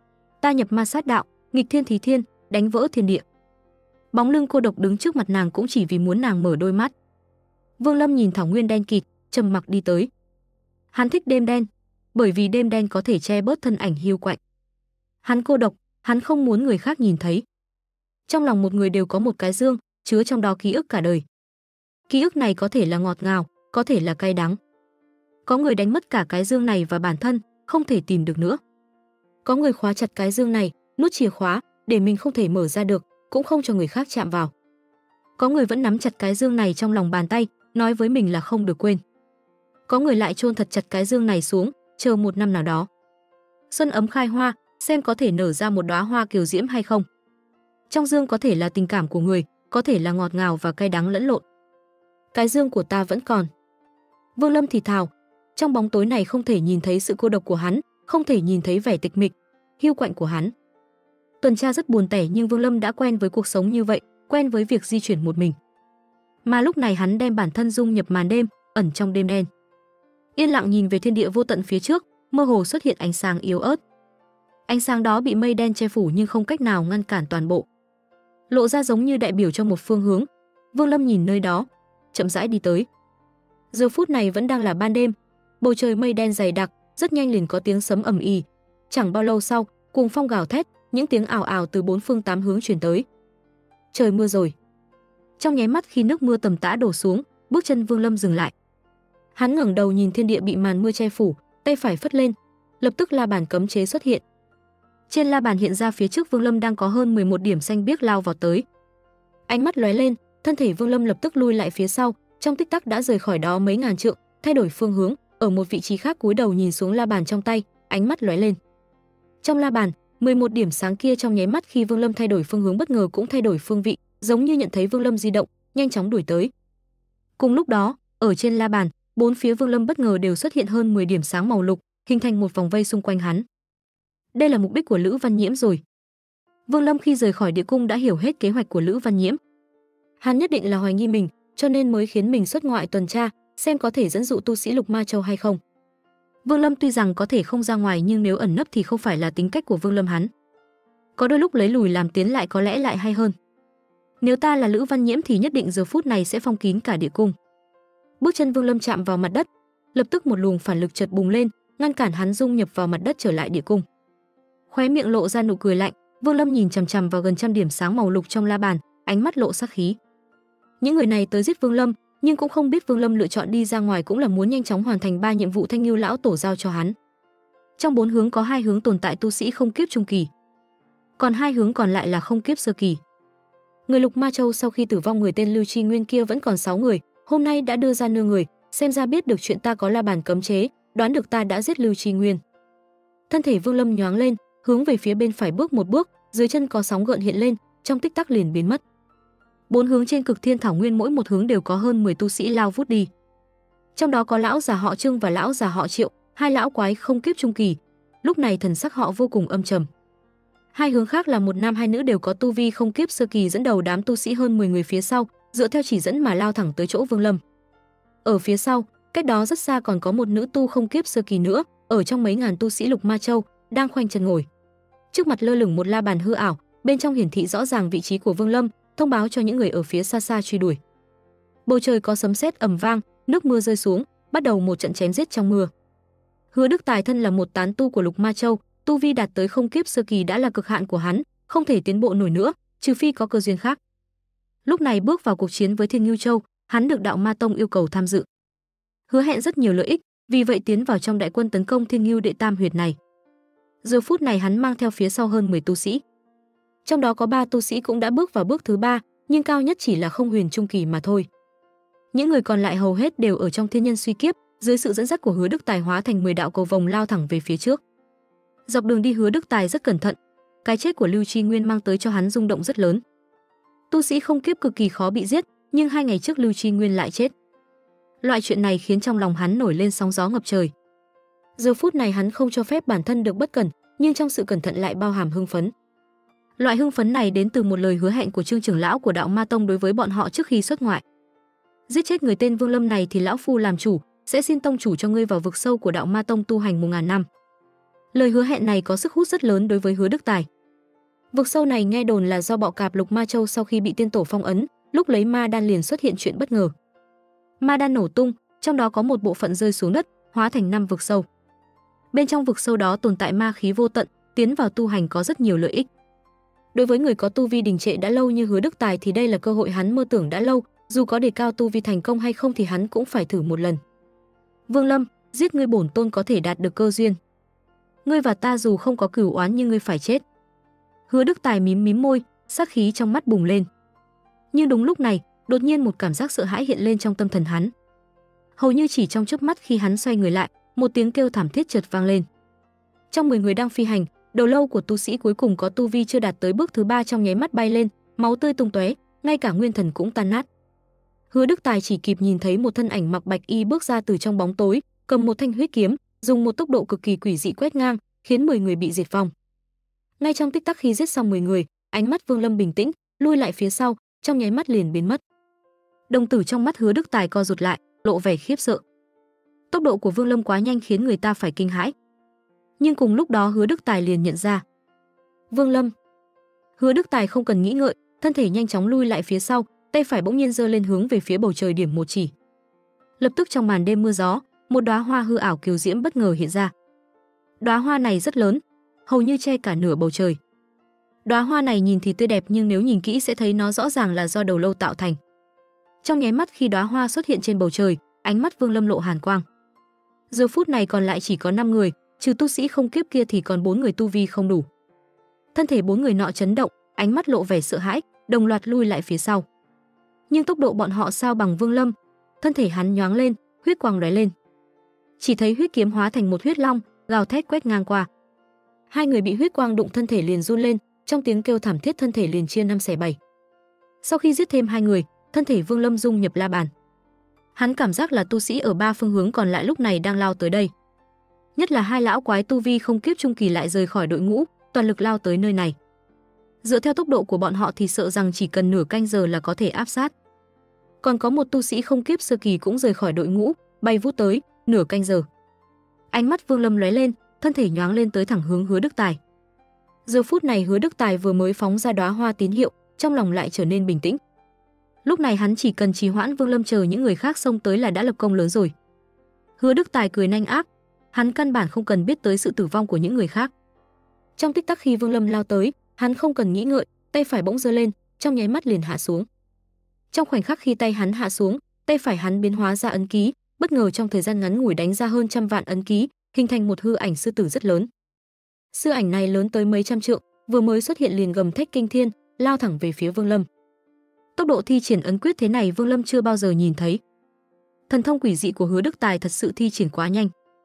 Ta nhập ma sát đạo, nghịch thiên thí thiên, đánh vỡ thiên địa. Bóng lưng cô độc đứng trước mặt nàng cũng chỉ vì muốn nàng mở đôi mắt. Vương Lâm nhìn thảo nguyên đen kịt, trầm mặc đi tới. Hắn thích đêm đen, bởi vì đêm đen có thể che bớt thân ảnh hiu quạnh. Hắn cô độc, hắn không muốn người khác nhìn thấy. Trong lòng một người đều có một cái dương, chứa trong đó ký ức cả đời. Ký ức này có thể là ngọt ngào, có thể là cay đắng. Có người đánh mất cả cái dương này và bản thân, không thể tìm được nữa. Có người khóa chặt cái dương này, nút chìa khóa, để mình không thể mở ra được, cũng không cho người khác chạm vào. Có người vẫn nắm chặt cái dương này trong lòng bàn tay, nói với mình là không được quên. Có người lại chôn thật chặt cái dương này xuống, chờ một năm nào đó. Xuân ấm khai hoa, xem có thể nở ra một đóa hoa kiều diễm hay không. Trong dương có thể là tình cảm của người, có thể là ngọt ngào và cay đắng lẫn lộn. Cái dương của ta vẫn còn. Vương Lâm thì thào, trong bóng tối này không thể nhìn thấy sự cô độc của hắn, không thể nhìn thấy vẻ tịch mịch, hiu quạnh của hắn. Tuần tra rất buồn tẻ nhưng Vương Lâm đã quen với cuộc sống như vậy, quen với việc di chuyển một mình. Mà lúc này hắn đem bản thân dung nhập màn đêm, ẩn trong đêm đen. Yên lặng nhìn về thiên địa vô tận phía trước, mơ hồ xuất hiện ánh sáng yếu ớt. Ánh sáng đó bị mây đen che phủ nhưng không cách nào ngăn cản toàn bộ. Lộ ra giống như đại biểu cho một phương hướng. Vương Lâm nhìn nơi đó, chậm rãi đi tới. Giờ phút này vẫn đang là ban đêm, bầu trời mây đen dày đặc, rất nhanh liền có tiếng sấm ầm ĩ. Chẳng bao lâu sau, cuồng phong gào thét, những tiếng ào ào từ bốn phương tám hướng truyền tới. Trời mưa rồi. Trong nháy mắt khi nước mưa tầm tã đổ xuống, bước chân Vương Lâm dừng lại. Hắn ngẩng đầu nhìn thiên địa bị màn mưa che phủ, tay phải phất lên, lập tức la bàn cấm chế xuất hiện. Trên la bàn hiện ra phía trước Vương Lâm đang có hơn mười một điểm xanh biếc lao vào tới. Ánh mắt lóe lên, thân thể Vương Lâm lập tức lui lại phía sau, trong tích tắc đã rời khỏi đó mấy ngàn trượng, thay đổi phương hướng, ở một vị trí khác cúi đầu nhìn xuống la bàn trong tay, ánh mắt lóe lên. Trong la bàn, mười một điểm sáng kia trong nháy mắt khi Vương Lâm thay đổi phương hướng bất ngờ cũng thay đổi phương vị, giống như nhận thấy Vương Lâm di động, nhanh chóng đuổi tới. Cùng lúc đó, ở trên la bàn, bốn phía Vương Lâm bất ngờ đều xuất hiện hơn mười điểm sáng màu lục, hình thành một vòng vây xung quanh hắn. Đây là mục đích của Lữ Văn Nhiễm rồi. Vương Lâm khi rời khỏi địa cung đã hiểu hết kế hoạch của Lữ Văn Nhiễm. Hắn nhất định là hoài nghi mình, cho nên mới khiến mình xuất ngoại tuần tra, xem có thể dẫn dụ tu sĩ Lục Ma Châu hay không. Vương Lâm tuy rằng có thể không ra ngoài nhưng nếu ẩn nấp thì không phải là tính cách của Vương Lâm hắn. Có đôi lúc lấy lùi làm tiến lại có lẽ lại hay hơn. Nếu ta là Lữ Văn Nhiễm thì nhất định giờ phút này sẽ phong kín cả địa cung. Bước chân Vương Lâm chạm vào mặt đất, lập tức một luồng phản lực chợt bùng lên, ngăn cản hắn dung nhập vào mặt đất trở lại địa cung. Khóe miệng lộ ra nụ cười lạnh, Vương Lâm nhìn chằm chằm vào gần trăm điểm sáng màu lục trong la bàn, ánh mắt lộ sắc khí. Những người này tới giết Vương Lâm, nhưng cũng không biết Vương Lâm lựa chọn đi ra ngoài cũng là muốn nhanh chóng hoàn thành ba nhiệm vụ Thanh Ngưu lão tổ giao cho hắn. Trong bốn hướng có hai hướng tồn tại tu sĩ không kiếp trung kỳ, còn hai hướng còn lại là không kiếp sơ kỳ. Người Lục Ma Châu sau khi tử vong người tên Lưu Tri Nguyên kia vẫn còn sáu người, hôm nay đã đưa ra nương người, xem ra biết được chuyện ta có la bàn cấm chế, đoán được ta đã giết Lưu Tri Nguyên. Thân thể Vương Lâm nhoáng lên, hướng về phía bên phải bước một bước, dưới chân có sóng gợn hiện lên, trong tích tắc liền biến mất. Bốn hướng trên Cực Thiên Thảo Nguyên mỗi một hướng đều có hơn mười tu sĩ lao vút đi. Trong đó có lão già họ Trương và lão già họ Triệu, hai lão quái không kiếp trung kỳ. Lúc này thần sắc họ vô cùng âm trầm. Hai hướng khác là một nam hai nữ đều có tu vi không kiếp sơ kỳ dẫn đầu đám tu sĩ hơn mười người phía sau, dựa theo chỉ dẫn mà lao thẳng tới chỗ Vương Lâm. Ở phía sau, cách đó rất xa còn có một nữ tu không kiếp sơ kỳ nữa, ở trong mấy ngàn tu sĩ Lục Ma Châu, đang khoanh chân ngồi. Trước mặt lơ lửng một la bàn hư ảo, bên trong hiển thị rõ ràng vị trí của Vương Lâm, thông báo cho những người ở phía xa xa truy đuổi. Bầu trời có sấm sét ầm vang, nước mưa rơi xuống, bắt đầu một trận chém giết trong mưa. Hứa Đức Tài thân là một tán tu của Lục Ma Châu, tu vi đạt tới không kiếp sơ kỳ đã là cực hạn của hắn, không thể tiến bộ nổi nữa, trừ phi có cơ duyên khác. Lúc này bước vào cuộc chiến với Thiên Ngưu Châu, hắn được Đạo Ma Tông yêu cầu tham dự. Hứa hẹn rất nhiều lợi ích, vì vậy tiến vào trong đại quân tấn công Thiên Ngưu Đệ Tam huyệt này. Giờ phút này hắn mang theo phía sau hơn mười tu sĩ. Trong đó có ba tu sĩ cũng đã bước vào bước thứ ba, nhưng cao nhất chỉ là không huyền trung kỳ mà thôi. Những người còn lại hầu hết đều ở trong thiên nhân suy kiếp, dưới sự dẫn dắt của Hứa Đức Tài hóa thành mười đạo cầu vồng lao thẳng về phía trước. Dọc đường đi Hứa Đức Tài rất cẩn thận, cái chết của Lưu Tri Nguyên mang tới cho hắn rung động rất lớn. Tu sĩ không kiếp cực kỳ khó bị giết, nhưng hai ngày trước Lưu Tri Nguyên lại chết. Loại chuyện này khiến trong lòng hắn nổi lên sóng gió ngập trời. Giờ phút này hắn không cho phép bản thân được bất cẩn, nhưng trong sự cẩn thận lại bao hàm hưng phấn. Loại hưng phấn này đến từ một lời hứa hẹn của Trương trưởng lão của Đạo Ma Tông đối với bọn họ trước khi xuất ngoại. Giết chết người tên Vương Lâm này thì lão phu làm chủ, sẽ xin tông chủ cho ngươi vào vực sâu của Đạo Ma Tông tu hành một ngàn năm. Lời hứa hẹn này có sức hút rất lớn đối với Hứa Đức Tài. Vực sâu này nghe đồn là do bọ cạp Lục Ma Châu sau khi bị tiên tổ phong ấn, lúc lấy ma đan liền xuất hiện chuyện bất ngờ. Ma đan nổ tung, trong đó có một bộ phận rơi xuống đất, hóa thành năm vực sâu. Bên trong vực sâu đó tồn tại ma khí vô tận, tiến vào tu hành có rất nhiều lợi ích. Đối với người có tu vi đình trệ đã lâu như Hứa Đức Tài thì đây là cơ hội hắn mơ tưởng đã lâu, dù có đề cao tu vi thành công hay không thì hắn cũng phải thử một lần. Vương Lâm, giết ngươi bổn tôn có thể đạt được cơ duyên. Ngươi và ta dù không có cửu oán nhưng ngươi phải chết. Hứa Đức Tài mím mím môi, sát khí trong mắt bùng lên. Nhưng đúng lúc này, đột nhiên một cảm giác sợ hãi hiện lên trong tâm thần hắn. Hầu như chỉ trong chớp mắt khi hắn xoay người lại, một tiếng kêu thảm thiết chợt vang lên. Trong mười người đang phi hành, đầu lâu của tu sĩ cuối cùng có tu vi chưa đạt tới bước thứ ba trong nháy mắt bay lên, máu tươi tung tóe, ngay cả nguyên thần cũng tan nát. Hứa Đức Tài chỉ kịp nhìn thấy một thân ảnh mặc bạch y bước ra từ trong bóng tối, cầm một thanh huyết kiếm, dùng một tốc độ cực kỳ quỷ dị quét ngang, khiến mười người bị diệt vong. Ngay trong tích tắc khi giết xong mười người, ánh mắt Vương Lâm bình tĩnh, lui lại phía sau, trong nháy mắt liền biến mất. Đồng tử trong mắt Hứa Đức Tài co rụt lại, lộ vẻ khiếp sợ. Tốc độ của Vương Lâm quá nhanh khiến người ta phải kinh hãi. Nhưng cùng lúc đó Hứa Đức Tài liền nhận ra Vương Lâm. Hứa Đức Tài không cần nghĩ ngợi, thân thể nhanh chóng lui lại phía sau, tay phải bỗng nhiên giơ lên hướng về phía bầu trời điểm một chỉ. Lập tức trong màn đêm mưa gió, một đóa hoa hư ảo kiều diễm bất ngờ hiện ra. Đóa hoa này rất lớn, hầu như che cả nửa bầu trời. Đóa hoa này nhìn thì tươi đẹp nhưng nếu nhìn kỹ sẽ thấy nó rõ ràng là do đầu lâu tạo thành. Trong nháy mắt khi đóa hoa xuất hiện trên bầu trời, ánh mắt Vương Lâm lộ hàn quang. Giờ phút này còn lại chỉ có năm người, trừ tu sĩ không kiếp kia thì còn bốn người tu vi không đủ. Thân thể bốn người nọ chấn động, ánh mắt lộ vẻ sợ hãi, đồng loạt lui lại phía sau. Nhưng tốc độ bọn họ sao bằng Vương Lâm, thân thể hắn nhoáng lên, huyết quang lóe lên. Chỉ thấy huyết kiếm hóa thành một huyết long, gào thét quét ngang qua. Hai người bị huyết quang đụng thân thể liền run lên, trong tiếng kêu thảm thiết thân thể liền chia năm xẻ bảy. Sau khi giết thêm hai người, thân thể Vương Lâm dung nhập la bàn. Hắn cảm giác là tu sĩ ở ba phương hướng còn lại lúc này đang lao tới đây. Nhất là hai lão quái tu vi không kiếp trung kỳ lại rời khỏi đội ngũ, toàn lực lao tới nơi này. Dựa theo tốc độ của bọn họ thì sợ rằng chỉ cần nửa canh giờ là có thể áp sát. Còn có một tu sĩ không kiếp sơ kỳ cũng rời khỏi đội ngũ, bay vút tới, nửa canh giờ. Ánh mắt Vương Lâm lóe lên, thân thể nhoáng lên tới thẳng hướng Hứa Đức Tài. Giờ phút này Hứa Đức Tài vừa mới phóng ra đóa hoa tín hiệu, trong lòng lại trở nên bình tĩnh. Lúc này hắn chỉ cần trì hoãn Vương Lâm chờ những người khác xông tới là đã lập công lớn rồi. Hứa Đức Tài cười nhanh ác, hắn căn bản không cần biết tới sự tử vong của những người khác. Trong tích tắc khi Vương Lâm lao tới, hắn không cần nghĩ ngợi, tay phải bỗng giơ lên, trong nháy mắt liền hạ xuống. Trong khoảnh khắc khi tay hắn hạ xuống, tay phải hắn biến hóa ra ấn ký, bất ngờ trong thời gian ngắn ngủi đánh ra hơn trăm vạn ấn ký, hình thành một hư ảnh sư tử rất lớn. Sư ảnh này lớn tới mấy trăm trượng, vừa mới xuất hiện liền gầm thét kinh thiên, lao thẳng về phía Vương Lâm. Tốc độ thi triển ấn quyết thế này Vương Lâm chưa bao giờ nhìn thấy. thần thông quỷ dị của Hứa Đức Tài thật sự thi triển quá nhanh.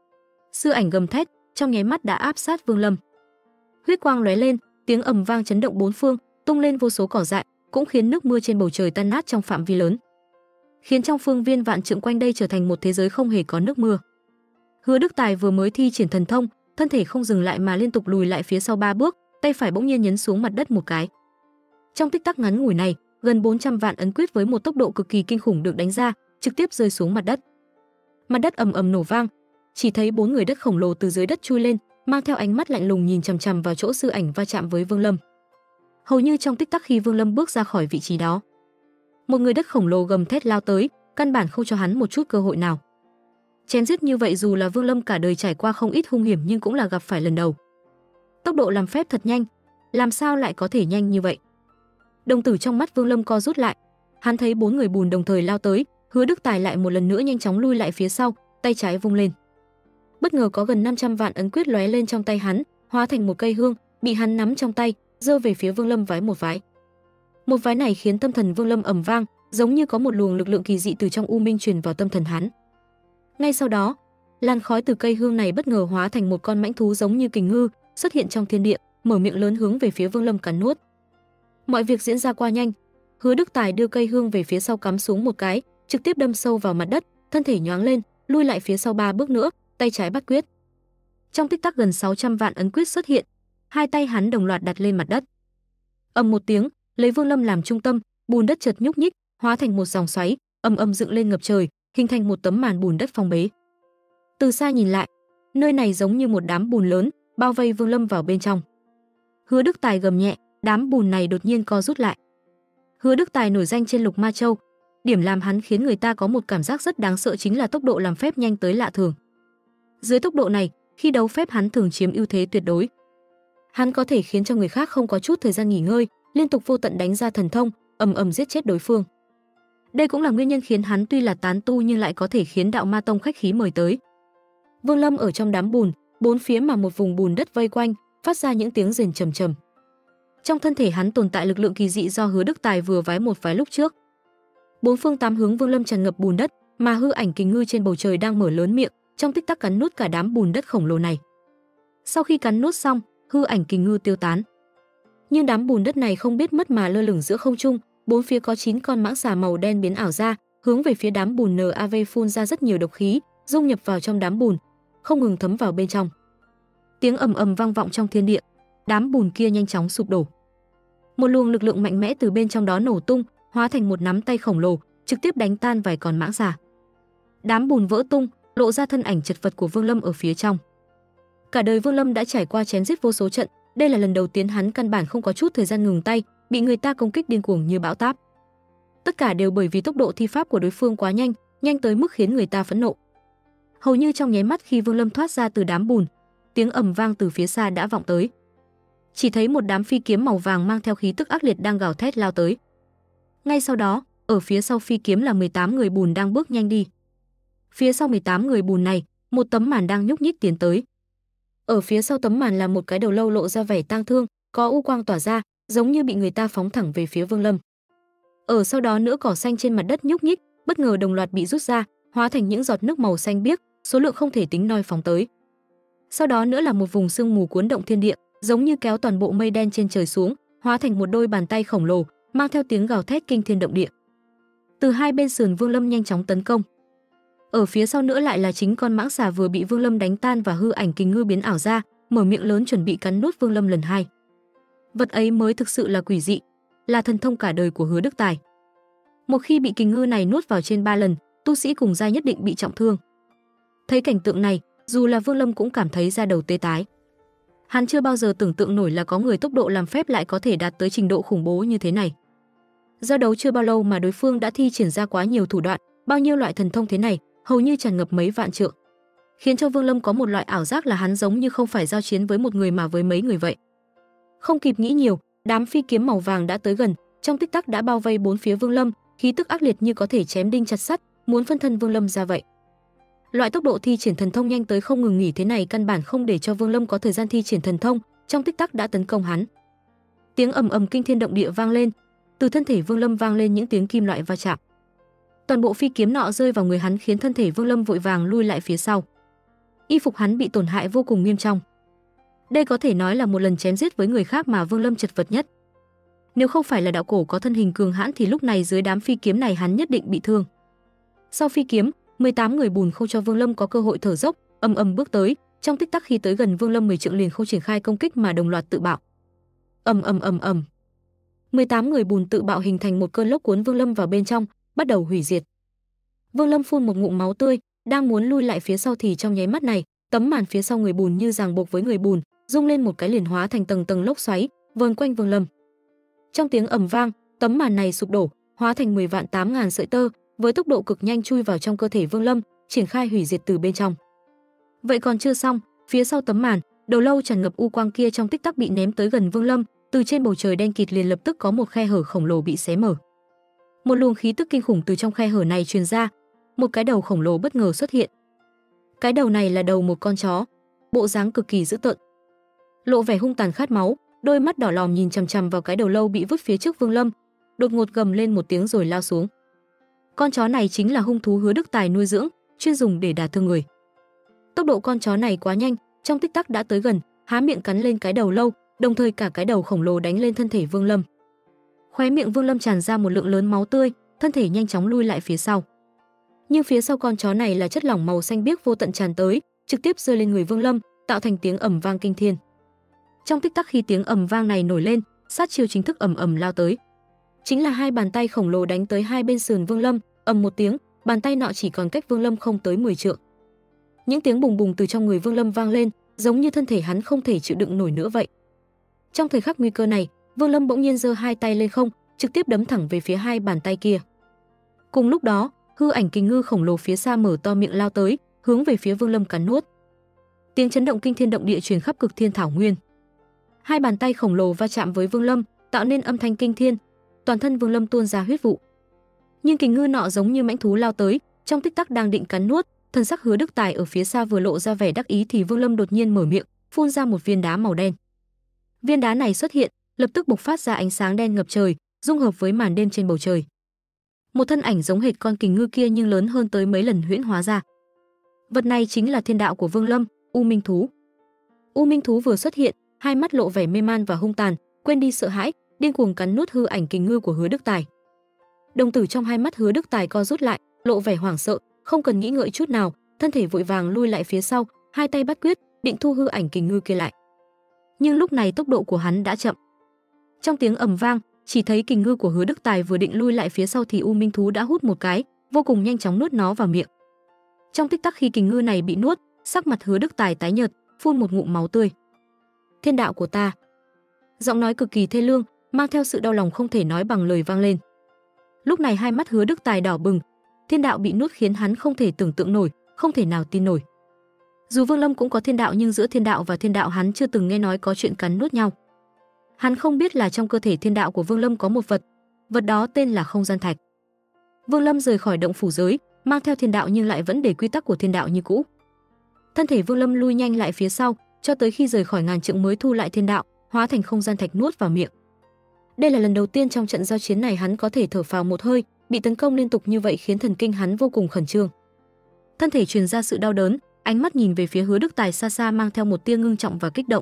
Sư ảnh gầm thét, trong nháy mắt đã áp sát Vương Lâm. Huyết quang lóe lên, tiếng ầm vang chấn động bốn phương, tung lên vô số cỏ dại, cũng khiến nước mưa trên bầu trời tan nát trong phạm vi lớn, khiến trong phương viên vạn trượng quanh đây trở thành một thế giới không hề có nước mưa. Hứa Đức Tài vừa mới thi triển thần thông, thân thể không dừng lại mà liên tục lùi lại phía sau ba bước, tay phải bỗng nhiên nhấn xuống mặt đất một cái. Trong tích tắc ngắn ngủi này, gần bốn trăm vạn ấn quyết với một tốc độ cực kỳ kinh khủng được đánh ra, trực tiếp rơi xuống mặt đất. Mặt đất ầm ầm nổ vang, chỉ thấy bốn người đất khổng lồ từ dưới đất chui lên, mang theo ánh mắt lạnh lùng nhìn chằm chằm vào chỗ sư ảnh va chạm với Vương Lâm. Hầu như trong tích tắc khi Vương Lâm bước ra khỏi vị trí đó, một người đất khổng lồ gầm thét lao tới, căn bản không cho hắn một chút cơ hội nào. Chém giết như vậy dù là Vương Lâm cả đời trải qua không ít hung hiểm nhưng cũng là gặp phải lần đầu. Tốc độ làm phép thật nhanh, làm sao lại có thể nhanh như vậy? Đồng tử trong mắt Vương Lâm co rút lại, hắn thấy bốn người bùn đồng thời lao tới, Hứa Đức Tài lại một lần nữa nhanh chóng lui lại phía sau, tay trái vung lên. Bất ngờ có gần năm trăm vạn ấn quyết lóe lên trong tay hắn, hóa thành một cây hương, bị hắn nắm trong tay, giơ về phía Vương Lâm vái một vái. Một vái này khiến tâm thần Vương Lâm ầm vang, giống như có một luồng lực lượng kỳ dị từ trong u minh truyền vào tâm thần hắn. Ngay sau đó, làn khói từ cây hương này bất ngờ hóa thành một con mãnh thú giống như kình ngư, xuất hiện trong thiên địa, mở miệng lớn hướng về phía Vương Lâm cắn nuốt. Mọi việc diễn ra qua nhanh, Hứa Đức Tài đưa cây hương về phía sau cắm xuống một cái, trực tiếp đâm sâu vào mặt đất, thân thể nhoáng lên, lui lại phía sau ba bước nữa, tay trái bắt quyết. Trong tích tắc gần sáu trăm vạn ấn quyết xuất hiện, hai tay hắn đồng loạt đặt lên mặt đất. Ầm một tiếng, lấy Vương Lâm làm trung tâm, bùn đất chợt nhúc nhích, hóa thành một dòng xoáy, ầm ầm dựng lên ngập trời, hình thành một tấm màn bùn đất phong bế. Từ xa nhìn lại, nơi này giống như một đám bùn lớn, bao vây Vương Lâm vào bên trong. Hứa Đức Tài gầm nhẹ, đám bùn này đột nhiên co rút lại. Hứa Đức Tài nổi danh trên Lục Ma Châu, điểm làm hắn khiến người ta có một cảm giác rất đáng sợ chính là tốc độ làm phép nhanh tới lạ thường. Dưới tốc độ này, khi đấu phép hắn thường chiếm ưu thế tuyệt đối. Hắn có thể khiến cho người khác không có chút thời gian nghỉ ngơi, liên tục vô tận đánh ra thần thông, ầm ầm giết chết đối phương. Đây cũng là nguyên nhân khiến hắn tuy là tán tu nhưng lại có thể khiến Đạo Ma Tông khách khí mời tới. Vương Lâm ở trong đám bùn, bốn phía mà một vùng bùn đất vây quanh, phát ra những tiếng rền trầm trầm. Trong thân thể hắn tồn tại lực lượng kỳ dị do Hứa Đức Tài vừa vái một vái lúc trước. Bốn phương tám hướng Vương Lâm tràn ngập bùn đất, mà hư ảnh kình ngư trên bầu trời đang mở lớn miệng, trong tích tắc cắn nuốt cả đám bùn đất khổng lồ này. Sau khi cắn nuốt xong, hư ảnh kình ngư tiêu tán. Nhưng đám bùn đất này không biết mất mà lơ lửng giữa không trung, bốn phía có chín con mãng xà màu đen biến ảo ra, hướng về phía đám bùn nờ phun ra rất nhiều độc khí, dung nhập vào trong đám bùn, không ngừng thấm vào bên trong. Tiếng ầm ầm vang vọng trong thiên địa, đám bùn kia nhanh chóng sụp đổ. Một luồng lực lượng mạnh mẽ từ bên trong đó nổ tung, hóa thành một nắm tay khổng lồ, trực tiếp đánh tan vài con mãng xà. Đám bùn vỡ tung, lộ ra thân ảnh chật vật của Vương Lâm ở phía trong. Cả đời Vương Lâm đã trải qua chém giết vô số trận, đây là lần đầu tiên hắn căn bản không có chút thời gian ngừng tay, bị người ta công kích điên cuồng như bão táp. Tất cả đều bởi vì tốc độ thi pháp của đối phương quá nhanh, nhanh tới mức khiến người ta phẫn nộ. Hầu như trong nháy mắt khi Vương Lâm thoát ra từ đám bùn, tiếng ầm vang từ phía xa đã vọng tới. Chỉ thấy một đám phi kiếm màu vàng mang theo khí tức ác liệt đang gào thét lao tới. Ngay sau đó, ở phía sau phi kiếm là mười tám người bùn đang bước nhanh đi. Phía sau mười tám người bùn này, một tấm màn đang nhúc nhích tiến tới. Ở phía sau tấm màn là một cái đầu lâu lộ ra vẻ tang thương, có u quang tỏa ra, giống như bị người ta phóng thẳng về phía Vương Lâm. Ở sau đó nữa cỏ xanh trên mặt đất nhúc nhích, bất ngờ đồng loạt bị rút ra, hóa thành những giọt nước màu xanh biếc, số lượng không thể tính noi phóng tới. Sau đó nữa là một vùng sương mù cuốn động thiên địa, giống như kéo toàn bộ mây đen trên trời xuống, hóa thành một đôi bàn tay khổng lồ, mang theo tiếng gào thét kinh thiên động địa. Từ hai bên sườn Vương Lâm nhanh chóng tấn công. Ở phía sau nữa lại là chính con mãng xà vừa bị Vương Lâm đánh tan và hư ảnh kình ngư biến ảo ra, mở miệng lớn chuẩn bị cắn nuốt Vương Lâm lần hai. Vật ấy mới thực sự là quỷ dị, là thần thông cả đời của Hứa Đức Tài. Một khi bị kình ngư này nuốt vào trên ba lần, tu sĩ cùng giai nhất định bị trọng thương. Thấy cảnh tượng này, dù là Vương Lâm cũng cảm thấy da đầu tê tái. Hắn chưa bao giờ tưởng tượng nổi là có người tốc độ làm phép lại có thể đạt tới trình độ khủng bố như thế này. Giao đấu chưa bao lâu mà đối phương đã thi triển ra quá nhiều thủ đoạn, bao nhiêu loại thần thông thế này, hầu như tràn ngập mấy vạn trượng, khiến cho Vương Lâm có một loại ảo giác là hắn giống như không phải giao chiến với một người mà với mấy người vậy. Không kịp nghĩ nhiều, đám phi kiếm màu vàng đã tới gần, trong tích tắc đã bao vây bốn phía Vương Lâm, khí tức ác liệt như có thể chém đinh chặt sắt, muốn phân thân Vương Lâm ra vậy. Loại tốc độ thi triển thần thông nhanh tới không ngừng nghỉ thế này căn bản không để cho Vương Lâm có thời gian thi triển thần thông, trong tích tắc đã tấn công hắn. Tiếng ầm ầm kinh thiên động địa vang lên, từ thân thể Vương Lâm vang lên những tiếng kim loại va chạm. Toàn bộ phi kiếm nọ rơi vào người hắn khiến thân thể Vương Lâm vội vàng lui lại phía sau. Y phục hắn bị tổn hại vô cùng nghiêm trọng. Đây có thể nói là một lần chém giết với người khác mà Vương Lâm chật vật nhất. Nếu không phải là đạo cổ có thân hình cường hãn thì lúc này dưới đám phi kiếm này hắn nhất định bị thương. Sau phi kiếm, mười tám người bùn không cho Vương Lâm có cơ hội thở dốc, ầm ầm bước tới, trong tích tắc khi tới gần Vương Lâm mười trượng liền không triển khai công kích mà đồng loạt tự bạo. Ầm ầm ầm ầm. mười tám người bùn tự bạo hình thành một cơn lốc cuốn Vương Lâm vào bên trong, bắt đầu hủy diệt. Vương Lâm phun một ngụm máu tươi, đang muốn lui lại phía sau thì trong nháy mắt này, tấm màn phía sau người bùn như ràng buộc với người bùn, rung lên một cái liền hóa thành tầng tầng lốc xoáy, vờn quanh Vương Lâm. Trong tiếng ầm vang, tấm màn này sụp đổ, hóa thành mười vạn tám ngàn sợi tơ, với tốc độ cực nhanh chui vào trong cơ thể Vương Lâm, triển khai hủy diệt từ bên trong. Vậy còn chưa xong, phía sau tấm màn, đầu lâu tràn ngập u quang kia trong tích tắc bị ném tới gần Vương Lâm, từ trên bầu trời đen kịt liền lập tức có một khe hở khổng lồ bị xé mở. Một luồng khí tức kinh khủng từ trong khe hở này truyền ra, một cái đầu khổng lồ bất ngờ xuất hiện. Cái đầu này là đầu một con chó, bộ dáng cực kỳ dữ tợn, lộ vẻ hung tàn khát máu, đôi mắt đỏ lòm nhìn chằm chằm vào cái đầu lâu bị vứt phía trước Vương Lâm, đột ngột gầm lên một tiếng rồi lao xuống. Con chó này chính là hung thú Hứa Đức Tài nuôi dưỡng, chuyên dùng để đả thương người. Tốc độ con chó này quá nhanh, trong tích tắc đã tới gần, há miệng cắn lên cái đầu lâu, đồng thời cả cái đầu khổng lồ đánh lên thân thể Vương Lâm. Khóe miệng Vương Lâm tràn ra một lượng lớn máu tươi, thân thể nhanh chóng lui lại phía sau. Nhưng phía sau con chó này là chất lỏng màu xanh biếc vô tận tràn tới, trực tiếp rơi lên người Vương Lâm, tạo thành tiếng ầm vang kinh thiên. Trong tích tắc khi tiếng ầm vang này nổi lên, sát chiêu chính thức ầm ầm lao tới. Chính là hai bàn tay khổng lồ đánh tới hai bên sườn Vương Lâm, ầm một tiếng, bàn tay nọ chỉ còn cách Vương Lâm không tới mười trượng. Những tiếng bùng bùng từ trong người Vương Lâm vang lên, giống như thân thể hắn không thể chịu đựng nổi nữa vậy. Trong thời khắc nguy cơ này, Vương Lâm bỗng nhiên giơ hai tay lên không, trực tiếp đấm thẳng về phía hai bàn tay kia. Cùng lúc đó, hư ảnh kình ngư khổng lồ phía xa mở to miệng lao tới, hướng về phía Vương Lâm cắn nuốt. Tiếng chấn động kinh thiên động địa truyền khắp cực thiên thảo nguyên. Hai bàn tay khổng lồ va chạm với Vương Lâm, tạo nên âm thanh kinh thiên, toàn thân Vương Lâm tuôn ra huyết vụ. Nhưng kình ngư nọ giống như mãnh thú lao tới, trong tích tắc đang định cắn nuốt, thần sắc Hứa Đức Tài ở phía xa vừa lộ ra vẻ đắc ý thì Vương Lâm đột nhiên mở miệng, phun ra một viên đá màu đen. Viên đá này xuất hiện, lập tức bộc phát ra ánh sáng đen ngập trời, dung hợp với màn đêm trên bầu trời. Một thân ảnh giống hệt con kình ngư kia nhưng lớn hơn tới mấy lần huyễn hóa ra. Vật này chính là thiên đạo của Vương Lâm, U Minh thú. U Minh thú vừa xuất hiện, hai mắt lộ vẻ mê man và hung tàn, quên đi sợ hãi, điên cuồng cắn nuốt hư ảnh kình ngư của Hứa Đức Tài. Đồng tử trong hai mắt Hứa Đức Tài co rút lại, lộ vẻ hoảng sợ, không cần nghĩ ngợi chút nào, thân thể vội vàng lui lại phía sau, hai tay bắt quyết, định thu hư ảnh kình ngư kia lại. Nhưng lúc này tốc độ của hắn đã chậm. Trong tiếng ầm vang, chỉ thấy kình ngư của Hứa Đức Tài vừa định lui lại phía sau thì U Minh thú đã hút một cái, vô cùng nhanh chóng nuốt nó vào miệng. Trong tích tắc khi kình ngư này bị nuốt, sắc mặt Hứa Đức Tài tái nhợt, phun một ngụm máu tươi. Thiên đạo của ta. Giọng nói cực kỳ thê lương, mang theo sự đau lòng không thể nói bằng lời vang lên. Lúc này hai mắt Hứa Đức Tài đỏ bừng, thiên đạo bị nuốt khiến hắn không thể tưởng tượng nổi, không thể nào tin nổi. Dù Vương Lâm cũng có thiên đạo nhưng giữa thiên đạo và thiên đạo hắn chưa từng nghe nói có chuyện cắn nuốt nhau. Hắn không biết là trong cơ thể thiên đạo của Vương Lâm có một vật, vật đó tên là không gian thạch. Vương Lâm rời khỏi động phủ giới, mang theo thiên đạo nhưng lại vẫn để quy tắc của thiên đạo như cũ. Thân thể Vương Lâm lui nhanh lại phía sau, cho tới khi rời khỏi ngàn trượng mới thu lại thiên đạo, hóa thành không gian thạch nuốt vào miệng. Đây là lần đầu tiên trong trận giao chiến này hắn có thể thở phào một hơi, bị tấn công liên tục như vậy khiến thần kinh hắn vô cùng khẩn trương. Thân thể truyền ra sự đau đớn, ánh mắt nhìn về phía Hứa Đức Tài xa xa mang theo một tia ngưng trọng và kích động.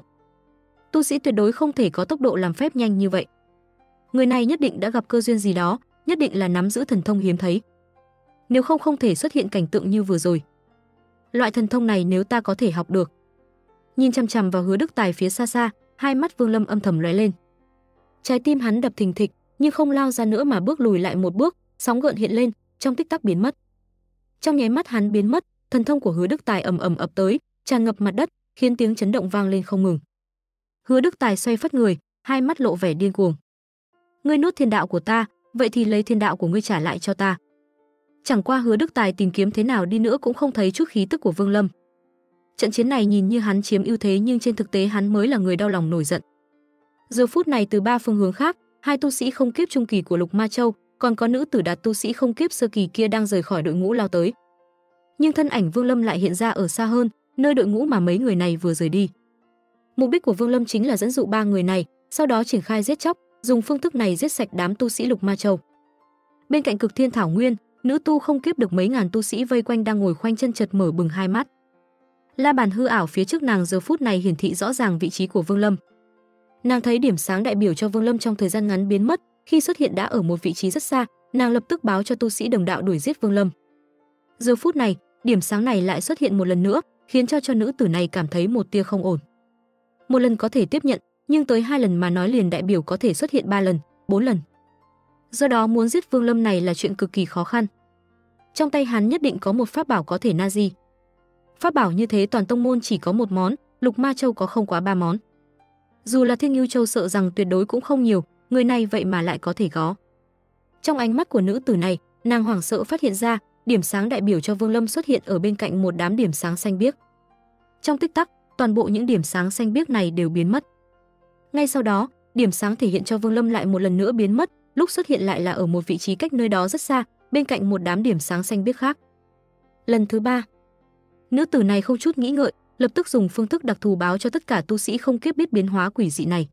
Tu sĩ tuyệt đối không thể có tốc độ làm phép nhanh như vậy. Người này nhất định đã gặp cơ duyên gì đó, nhất định là nắm giữ thần thông hiếm thấy. Nếu không không thể xuất hiện cảnh tượng như vừa rồi. Loại thần thông này nếu ta có thể học được. Nhìn chằm chằm vào Hứa Đức Tài phía xa xa, hai mắt Vương Lâm âm thầm lóe lên. Trái tim hắn đập thình thịch, nhưng không lao ra nữa mà bước lùi lại một bước, sóng gợn hiện lên, trong tích tắc biến mất. Trong nháy mắt hắn biến mất, thần thông của Hứa Đức Tài ầm ầm ập tới, tràn ngập mặt đất, khiến tiếng chấn động vang lên không ngừng. Hứa Đức Tài xoay phất người, hai mắt lộ vẻ điên cuồng. Ngươi nuốt thiên đạo của ta, vậy thì lấy thiên đạo của ngươi trả lại cho ta. Chẳng qua Hứa Đức Tài tìm kiếm thế nào đi nữa cũng không thấy chút khí tức của Vương Lâm. Trận chiến này nhìn như hắn chiếm ưu thế nhưng trên thực tế hắn mới là người đau lòng nổi giận. Giờ phút này từ ba phương hướng khác, hai tu sĩ không kiếp trung kỳ của Lục Ma Châu, còn có nữ tử đạt tu sĩ không kiếp sơ kỳ kia đang rời khỏi đội ngũ lao tới. Nhưng thân ảnh Vương Lâm lại hiện ra ở xa hơn, nơi đội ngũ mà mấy người này vừa rời đi. Mục đích của Vương Lâm chính là dẫn dụ ba người này, sau đó triển khai giết chóc, dùng phương thức này giết sạch đám tu sĩ Lục Ma Châu. Bên cạnh Cực Thiên Thảo Nguyên, nữ tu không kiếp được mấy ngàn tu sĩ vây quanh đang ngồi khoanh chân chợt mở bừng hai mắt. La bàn hư ảo phía trước nàng giờ phút này hiển thị rõ ràng vị trí của Vương Lâm. Nàng thấy điểm sáng đại biểu cho Vương Lâm trong thời gian ngắn biến mất, khi xuất hiện đã ở một vị trí rất xa, nàng lập tức báo cho tu sĩ đồng đạo đuổi giết Vương Lâm. Giờ phút này, điểm sáng này lại xuất hiện một lần nữa, khiến cho cho nữ tử này cảm thấy một tia không ổn. Một lần có thể tiếp nhận, nhưng tới hai lần mà nói liền đại biểu có thể xuất hiện ba lần, bốn lần. Do đó muốn giết Vương Lâm này là chuyện cực kỳ khó khăn. Trong tay hắn nhất định có một pháp bảo có thể na di. Pháp bảo như thế toàn tông môn chỉ có một món, Lục Ma Châu có không quá ba món. Dù là Thiên Ngưu Châu sợ rằng tuyệt đối cũng không nhiều, người này vậy mà lại có thể có. Trong ánh mắt của nữ tử này, nàng hoảng sợ phát hiện ra, điểm sáng đại biểu cho Vương Lâm xuất hiện ở bên cạnh một đám điểm sáng xanh biếc. Trong tích tắc, toàn bộ những điểm sáng xanh biếc này đều biến mất. Ngay sau đó, điểm sáng thể hiện cho Vương Lâm lại một lần nữa biến mất, lúc xuất hiện lại là ở một vị trí cách nơi đó rất xa, bên cạnh một đám điểm sáng xanh biếc khác. Lần thứ ba, nữ tử này không chút nghĩ ngợi, lập tức dùng phương thức đặc thù báo cho tất cả tu sĩ không kiếp biết biến hóa quỷ dị này.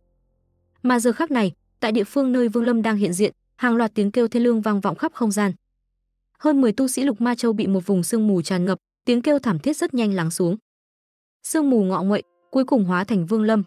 Mà giờ khắc này, tại địa phương nơi Vương Lâm đang hiện diện, hàng loạt tiếng kêu thê lương vang vọng khắp không gian. Hơn mười tu sĩ Lục Ma Châu bị một vùng sương mù tràn ngập, tiếng kêu thảm thiết rất nhanh lắng xuống. Sương mù ngọ nguậy, cuối cùng hóa thành Vương Lâm.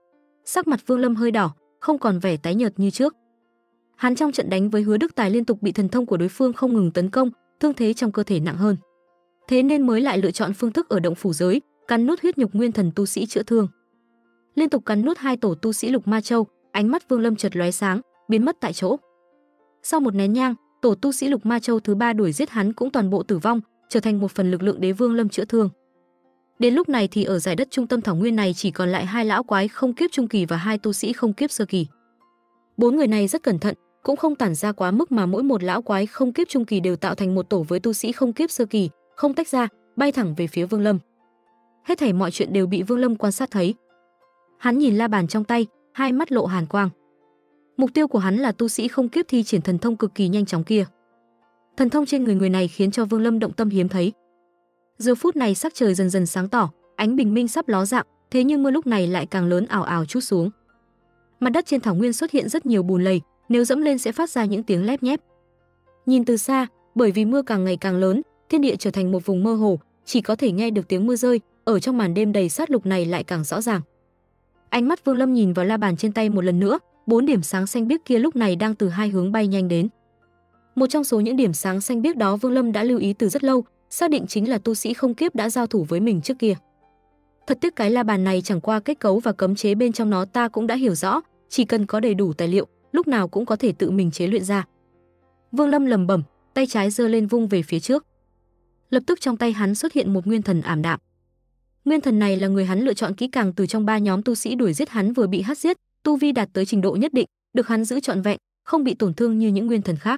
Sắc mặt Vương Lâm hơi đỏ, không còn vẻ tái nhợt như trước. Hắn trong trận đánh với Hứa Đức Tài liên tục bị thần thông của đối phương không ngừng tấn công, thương thế trong cơ thể nặng hơn. Thế nên mới lại lựa chọn phương thức ở động phủ giới, cắn nuốt huyết nhục nguyên thần tu sĩ chữa thương. Liên tục cắn nuốt hai tổ tu sĩ Lục Ma Châu, ánh mắt Vương Lâm chợt lóe sáng, biến mất tại chỗ. Sau một nén nhang, tổ tu sĩ Lục Ma Châu thứ ba đuổi giết hắn cũng toàn bộ tử vong, trở thành một phần lực lượng Đế Vương Lâm chữa thương. Đến lúc này thì ở giải đất trung tâm thảo nguyên này chỉ còn lại hai lão quái không kiếp trung kỳ và hai tu sĩ không kiếp sơ kỳ. Bốn người này rất cẩn thận, cũng không tản ra quá mức mà mỗi một lão quái không kiếp trung kỳ đều tạo thành một tổ với tu sĩ không kiếp sơ kỳ, không tách ra, bay thẳng về phía Vương Lâm. Hết thảy mọi chuyện đều bị Vương Lâm quan sát thấy. Hắn nhìn la bàn trong tay, hai mắt lộ hàn quang. Mục tiêu của hắn là tu sĩ không kiếp thi triển thần thông cực kỳ nhanh chóng kia. Thần thông trên người người này khiến cho Vương Lâm động tâm hiếm thấy. Giờ phút này sắc trời dần dần sáng tỏ, ánh bình minh sắp ló dạng, thế nhưng mưa lúc này lại càng lớn ảo ảo trút xuống. Mặt đất trên thảo nguyên xuất hiện rất nhiều bùn lầy, nếu dẫm lên sẽ phát ra những tiếng lép nhép. Nhìn từ xa, bởi vì mưa càng ngày càng lớn, thiên địa trở thành một vùng mơ hồ, chỉ có thể nghe được tiếng mưa rơi, ở trong màn đêm đầy sát lục này lại càng rõ ràng. Ánh mắt Vương Lâm nhìn vào la bàn trên tay một lần nữa, bốn điểm sáng xanh biếc kia lúc này đang từ hai hướng bay nhanh đến. Một trong số những điểm sáng xanh biếc đó Vương Lâm đã lưu ý từ rất lâu, xác định chính là tu sĩ không kiếp đã giao thủ với mình trước kia. Thật tiếc cái la bàn này chẳng qua kết cấu và cấm chế bên trong nó ta cũng đã hiểu rõ, chỉ cần có đầy đủ tài liệu, lúc nào cũng có thể tự mình chế luyện ra. Vương Lâm lẩm bẩm, tay trái giơ lên vung về phía trước. Lập tức trong tay hắn xuất hiện một nguyên thần ảm đạm. Nguyên thần này là người hắn lựa chọn kỹ càng từ trong ba nhóm tu sĩ đuổi giết hắn vừa bị hắt giết, tu vi đạt tới trình độ nhất định, được hắn giữ trọn vẹn, không bị tổn thương như những nguyên thần khác.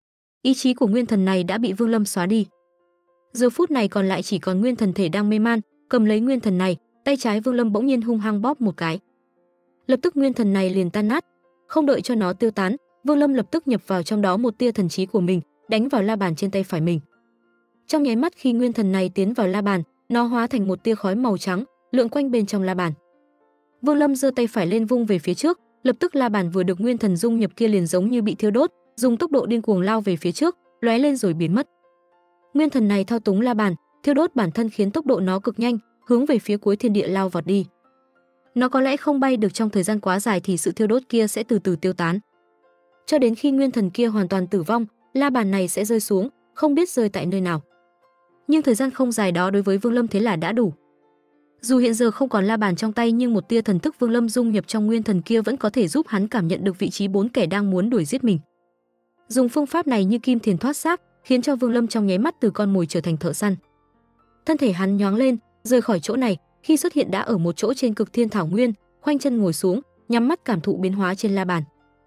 Ý chí của nguyên thần này đã bị Vương Lâm xóa đi. Giờ phút này còn lại chỉ còn nguyên thần thể đang mê man, cầm lấy nguyên thần này, tay trái Vương Lâm bỗng nhiên hung hăng bóp một cái. Lập tức nguyên thần này liền tan nát, không đợi cho nó tiêu tán, Vương Lâm lập tức nhập vào trong đó một tia thần trí của mình, đánh vào la bàn trên tay phải mình. Trong nháy mắt khi nguyên thần này tiến vào la bàn, nó hóa thành một tia khói màu trắng, lượn quanh bên trong la bàn. Vương Lâm giơ tay phải lên vung về phía trước, lập tức la bàn vừa được nguyên thần dung nhập kia liền giống như bị thiêu đốt, dùng tốc độ điên cuồng lao về phía trước, lóe lên rồi biến mất. Nguyên thần này thao túng la bàn, thiêu đốt bản thân khiến tốc độ nó cực nhanh, hướng về phía cuối thiên địa lao vọt đi. Nó có lẽ không bay được trong thời gian quá dài thì sự thiêu đốt kia sẽ từ từ tiêu tán. Cho đến khi nguyên thần kia hoàn toàn tử vong, la bàn này sẽ rơi xuống, không biết rơi tại nơi nào. Nhưng thời gian không dài đó đối với Vương Lâm thế là đã đủ. Dù hiện giờ không còn la bàn trong tay nhưng một tia thần thức Vương Lâm dung nhập trong nguyên thần kia vẫn có thể giúp hắn cảm nhận được vị trí bốn kẻ đang muốn đuổi giết mình. Dùng phương pháp này như kim thiền thoát xác, khiến cho Vương Lâm trong nháy mắt từ con mồi trở thành thợ săn. Thân thể hắn nhoáng lên, rời khỏi chỗ này, khi xuất hiện đã ở một chỗ trên cực thiên thảo nguyên, khoanh chân ngồi xuống, nhắm mắt cảm thụ biến hóa trên la bàn.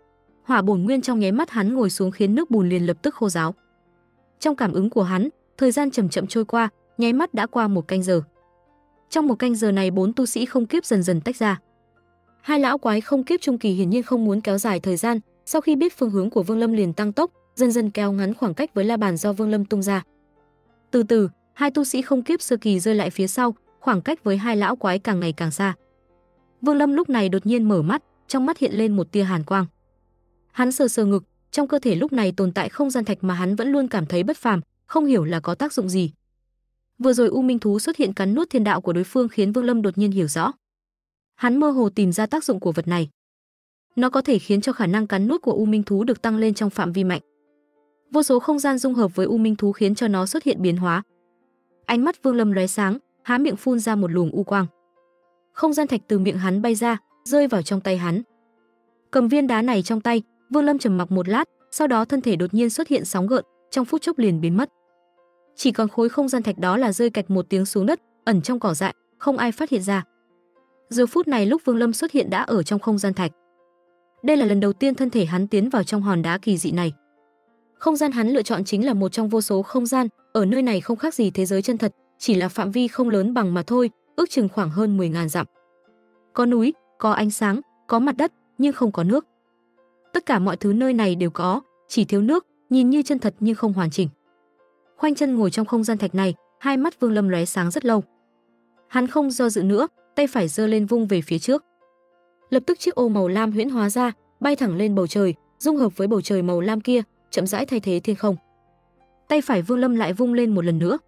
Hỏa bổn nguyên trong nháy mắt hắn ngồi xuống khiến nước bùn liền lập tức khô ráo. Trong cảm ứng của hắn, thời gian chậm chậm trôi qua, nháy mắt đã qua một canh giờ. Trong một canh giờ này bốn tu sĩ không kiếp dần dần tách ra. Hai lão quái không kiếp trung kỳ hiển nhiên không muốn kéo dài thời gian, sau khi biết phương hướng của Vương Lâm liền tăng tốc, dần dần kéo ngắn khoảng cách với la bàn do Vương Lâm tung ra. Từ từ, hai tu sĩ không kiếp sơ kỳ rơi lại phía sau, khoảng cách với hai lão quái càng ngày càng xa. Vương Lâm lúc này đột nhiên mở mắt, trong mắt hiện lên một tia hàn quang. Hắn sờ sờ ngực, trong cơ thể lúc này tồn tại không gian thạch mà hắn vẫn luôn cảm thấy bất phàm, không hiểu là có tác dụng gì. Vừa rồi U Minh thú xuất hiện cắn nuốt thiên đạo của đối phương khiến Vương Lâm đột nhiên hiểu rõ. Hắn mơ hồ tìm ra tác dụng của vật này. Nó có thể khiến cho khả năng cắn nuốt của U Minh thú được tăng lên trong phạm vi mạnh. Vô số không gian dung hợp với U Minh thú khiến cho nó xuất hiện biến hóa. Ánh mắt Vương Lâm lóe sáng, há miệng phun ra một luồng u quang. Không gian thạch từ miệng hắn bay ra, rơi vào trong tay hắn. Cầm viên đá này trong tay, Vương Lâm trầm mặc một lát, sau đó thân thể đột nhiên xuất hiện sóng gợn, trong phút chốc liền biến mất. Chỉ còn khối không gian thạch đó là rơi cạch một tiếng xuống đất, ẩn trong cỏ dại, không ai phát hiện ra. Giờ phút này lúc Vương Lâm xuất hiện đã ở trong không gian thạch. Đây là lần đầu tiên thân thể hắn tiến vào trong hòn đá kỳ dị này. Không gian hắn lựa chọn chính là một trong vô số không gian, ở nơi này không khác gì thế giới chân thật, chỉ là phạm vi không lớn bằng mà thôi, ước chừng khoảng hơn mười nghìn dặm. Có núi, có ánh sáng, có mặt đất, nhưng không có nước. Tất cả mọi thứ nơi này đều có, chỉ thiếu nước, nhìn như chân thật nhưng không hoàn chỉnh. Khoanh chân ngồi trong không gian thạch này, hai mắt Vương Lâm lóe sáng rất lâu. Hắn không do dự nữa, tay phải giơ lên vung về phía trước. Lập tức chiếc ô màu lam huyễn hóa ra, bay thẳng lên bầu trời, dung hợp với bầu trời màu lam kia, chậm rãi thay thế thiên không. Tay phải Vương Lâm lại vung lên một lần nữa.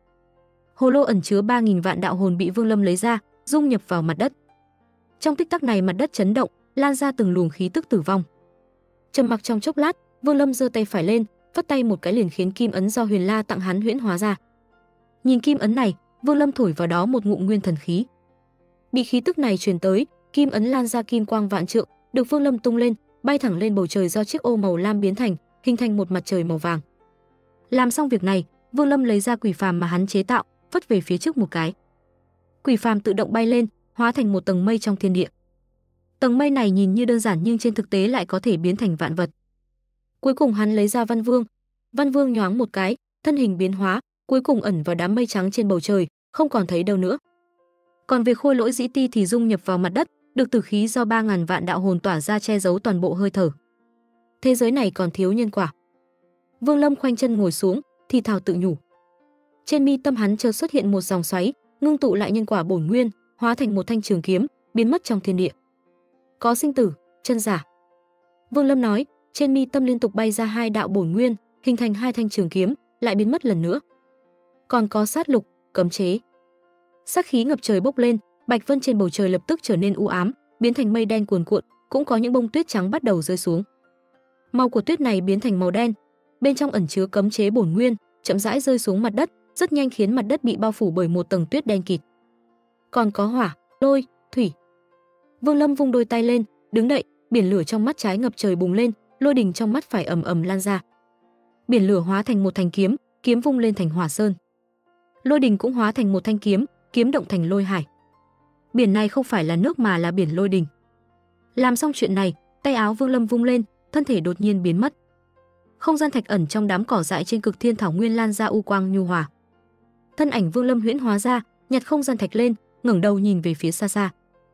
Hồ lô ẩn chứa ba nghìn vạn đạo hồn bị Vương Lâm lấy ra, dung nhập vào mặt đất. Trong tích tắc này mặt đất chấn động, lan ra từng luồng khí tức tử vong. Trầm mặc trong chốc lát, Vương Lâm giơ tay phải lên, phất tay một cái liền khiến kim ấn do Huyền La tặng hắn huyễn hóa ra. Nhìn kim ấn này, Vương Lâm thổi vào đó một ngụm nguyên thần khí. Bị khí tức này truyền tới, kim ấn lan ra kim quang vạn trượng, được Vương Lâm tung lên, bay thẳng lên bầu trời do chiếc ô màu lam biến thành, hình thành một mặt trời màu vàng. Làm xong việc này, Vương Lâm lấy ra quỷ phàm mà hắn chế tạo, phất về phía trước một cái. Quỷ phàm tự động bay lên, hóa thành một tầng mây trong thiên địa. Tầng mây này nhìn như đơn giản nhưng trên thực tế lại có thể biến thành vạn vật. Cuối cùng hắn lấy ra Văn Vương. Văn Vương nhoáng một cái, thân hình biến hóa, cuối cùng ẩn vào đám mây trắng trên bầu trời, không còn thấy đâu nữa. Còn về Khôi Lỗi Dĩ Ti thì dung nhập vào mặt đất, được tử khí do ba nghìn vạn đạo hồn tỏa ra che giấu toàn bộ hơi thở. Thế giới này còn thiếu nhân quả. Vương Lâm khoanh chân ngồi xuống, thì thào tự nhủ. Trên mi tâm hắn chợt xuất hiện một dòng xoáy, ngưng tụ lại nhân quả bổn nguyên, hóa thành một thanh trường kiếm, biến mất trong thiên địa. Có sinh tử, chân giả. Vương Lâm nói, trên mi tâm liên tục bay ra hai đạo bổn nguyên, hình thành hai thanh trường kiếm, lại biến mất lần nữa. Còn có sát lục, cấm chế. Sát khí ngập trời bốc lên, bạch vân trên bầu trời lập tức trở nên u ám, biến thành mây đen cuồn cuộn, cũng có những bông tuyết trắng bắt đầu rơi xuống. Màu của tuyết này biến thành màu đen, bên trong ẩn chứa cấm chế bổn nguyên, chậm rãi rơi xuống mặt đất, rất nhanh khiến mặt đất bị bao phủ bởi một tầng tuyết đen kịt. Còn có hỏa, lôi, thủy. Vương Lâm vung đôi tay lên, đứng đậy, biển lửa trong mắt trái ngập trời bùng lên, lôi đình trong mắt phải ầm ầm lan ra. Biển lửa hóa thành một thanh kiếm, kiếm vung lên thành hỏa sơn. Lôi đình cũng hóa thành một thanh kiếm, kiếm động thành lôi hải. Biển này không phải là nước mà là biển lôi đình. Làm xong chuyện này, tay áo Vương Lâm vung lên, thân thể đột nhiên biến mất. Không gian thạch ẩn trong đám cỏ dại trên cực thiên thảo nguyên lan ra u quang nhu hòa. Thân ảnh Vương Lâm huyễn hóa ra, nhặt không gian thạch lên, ngẩng đầu nhìn về phía xa xa.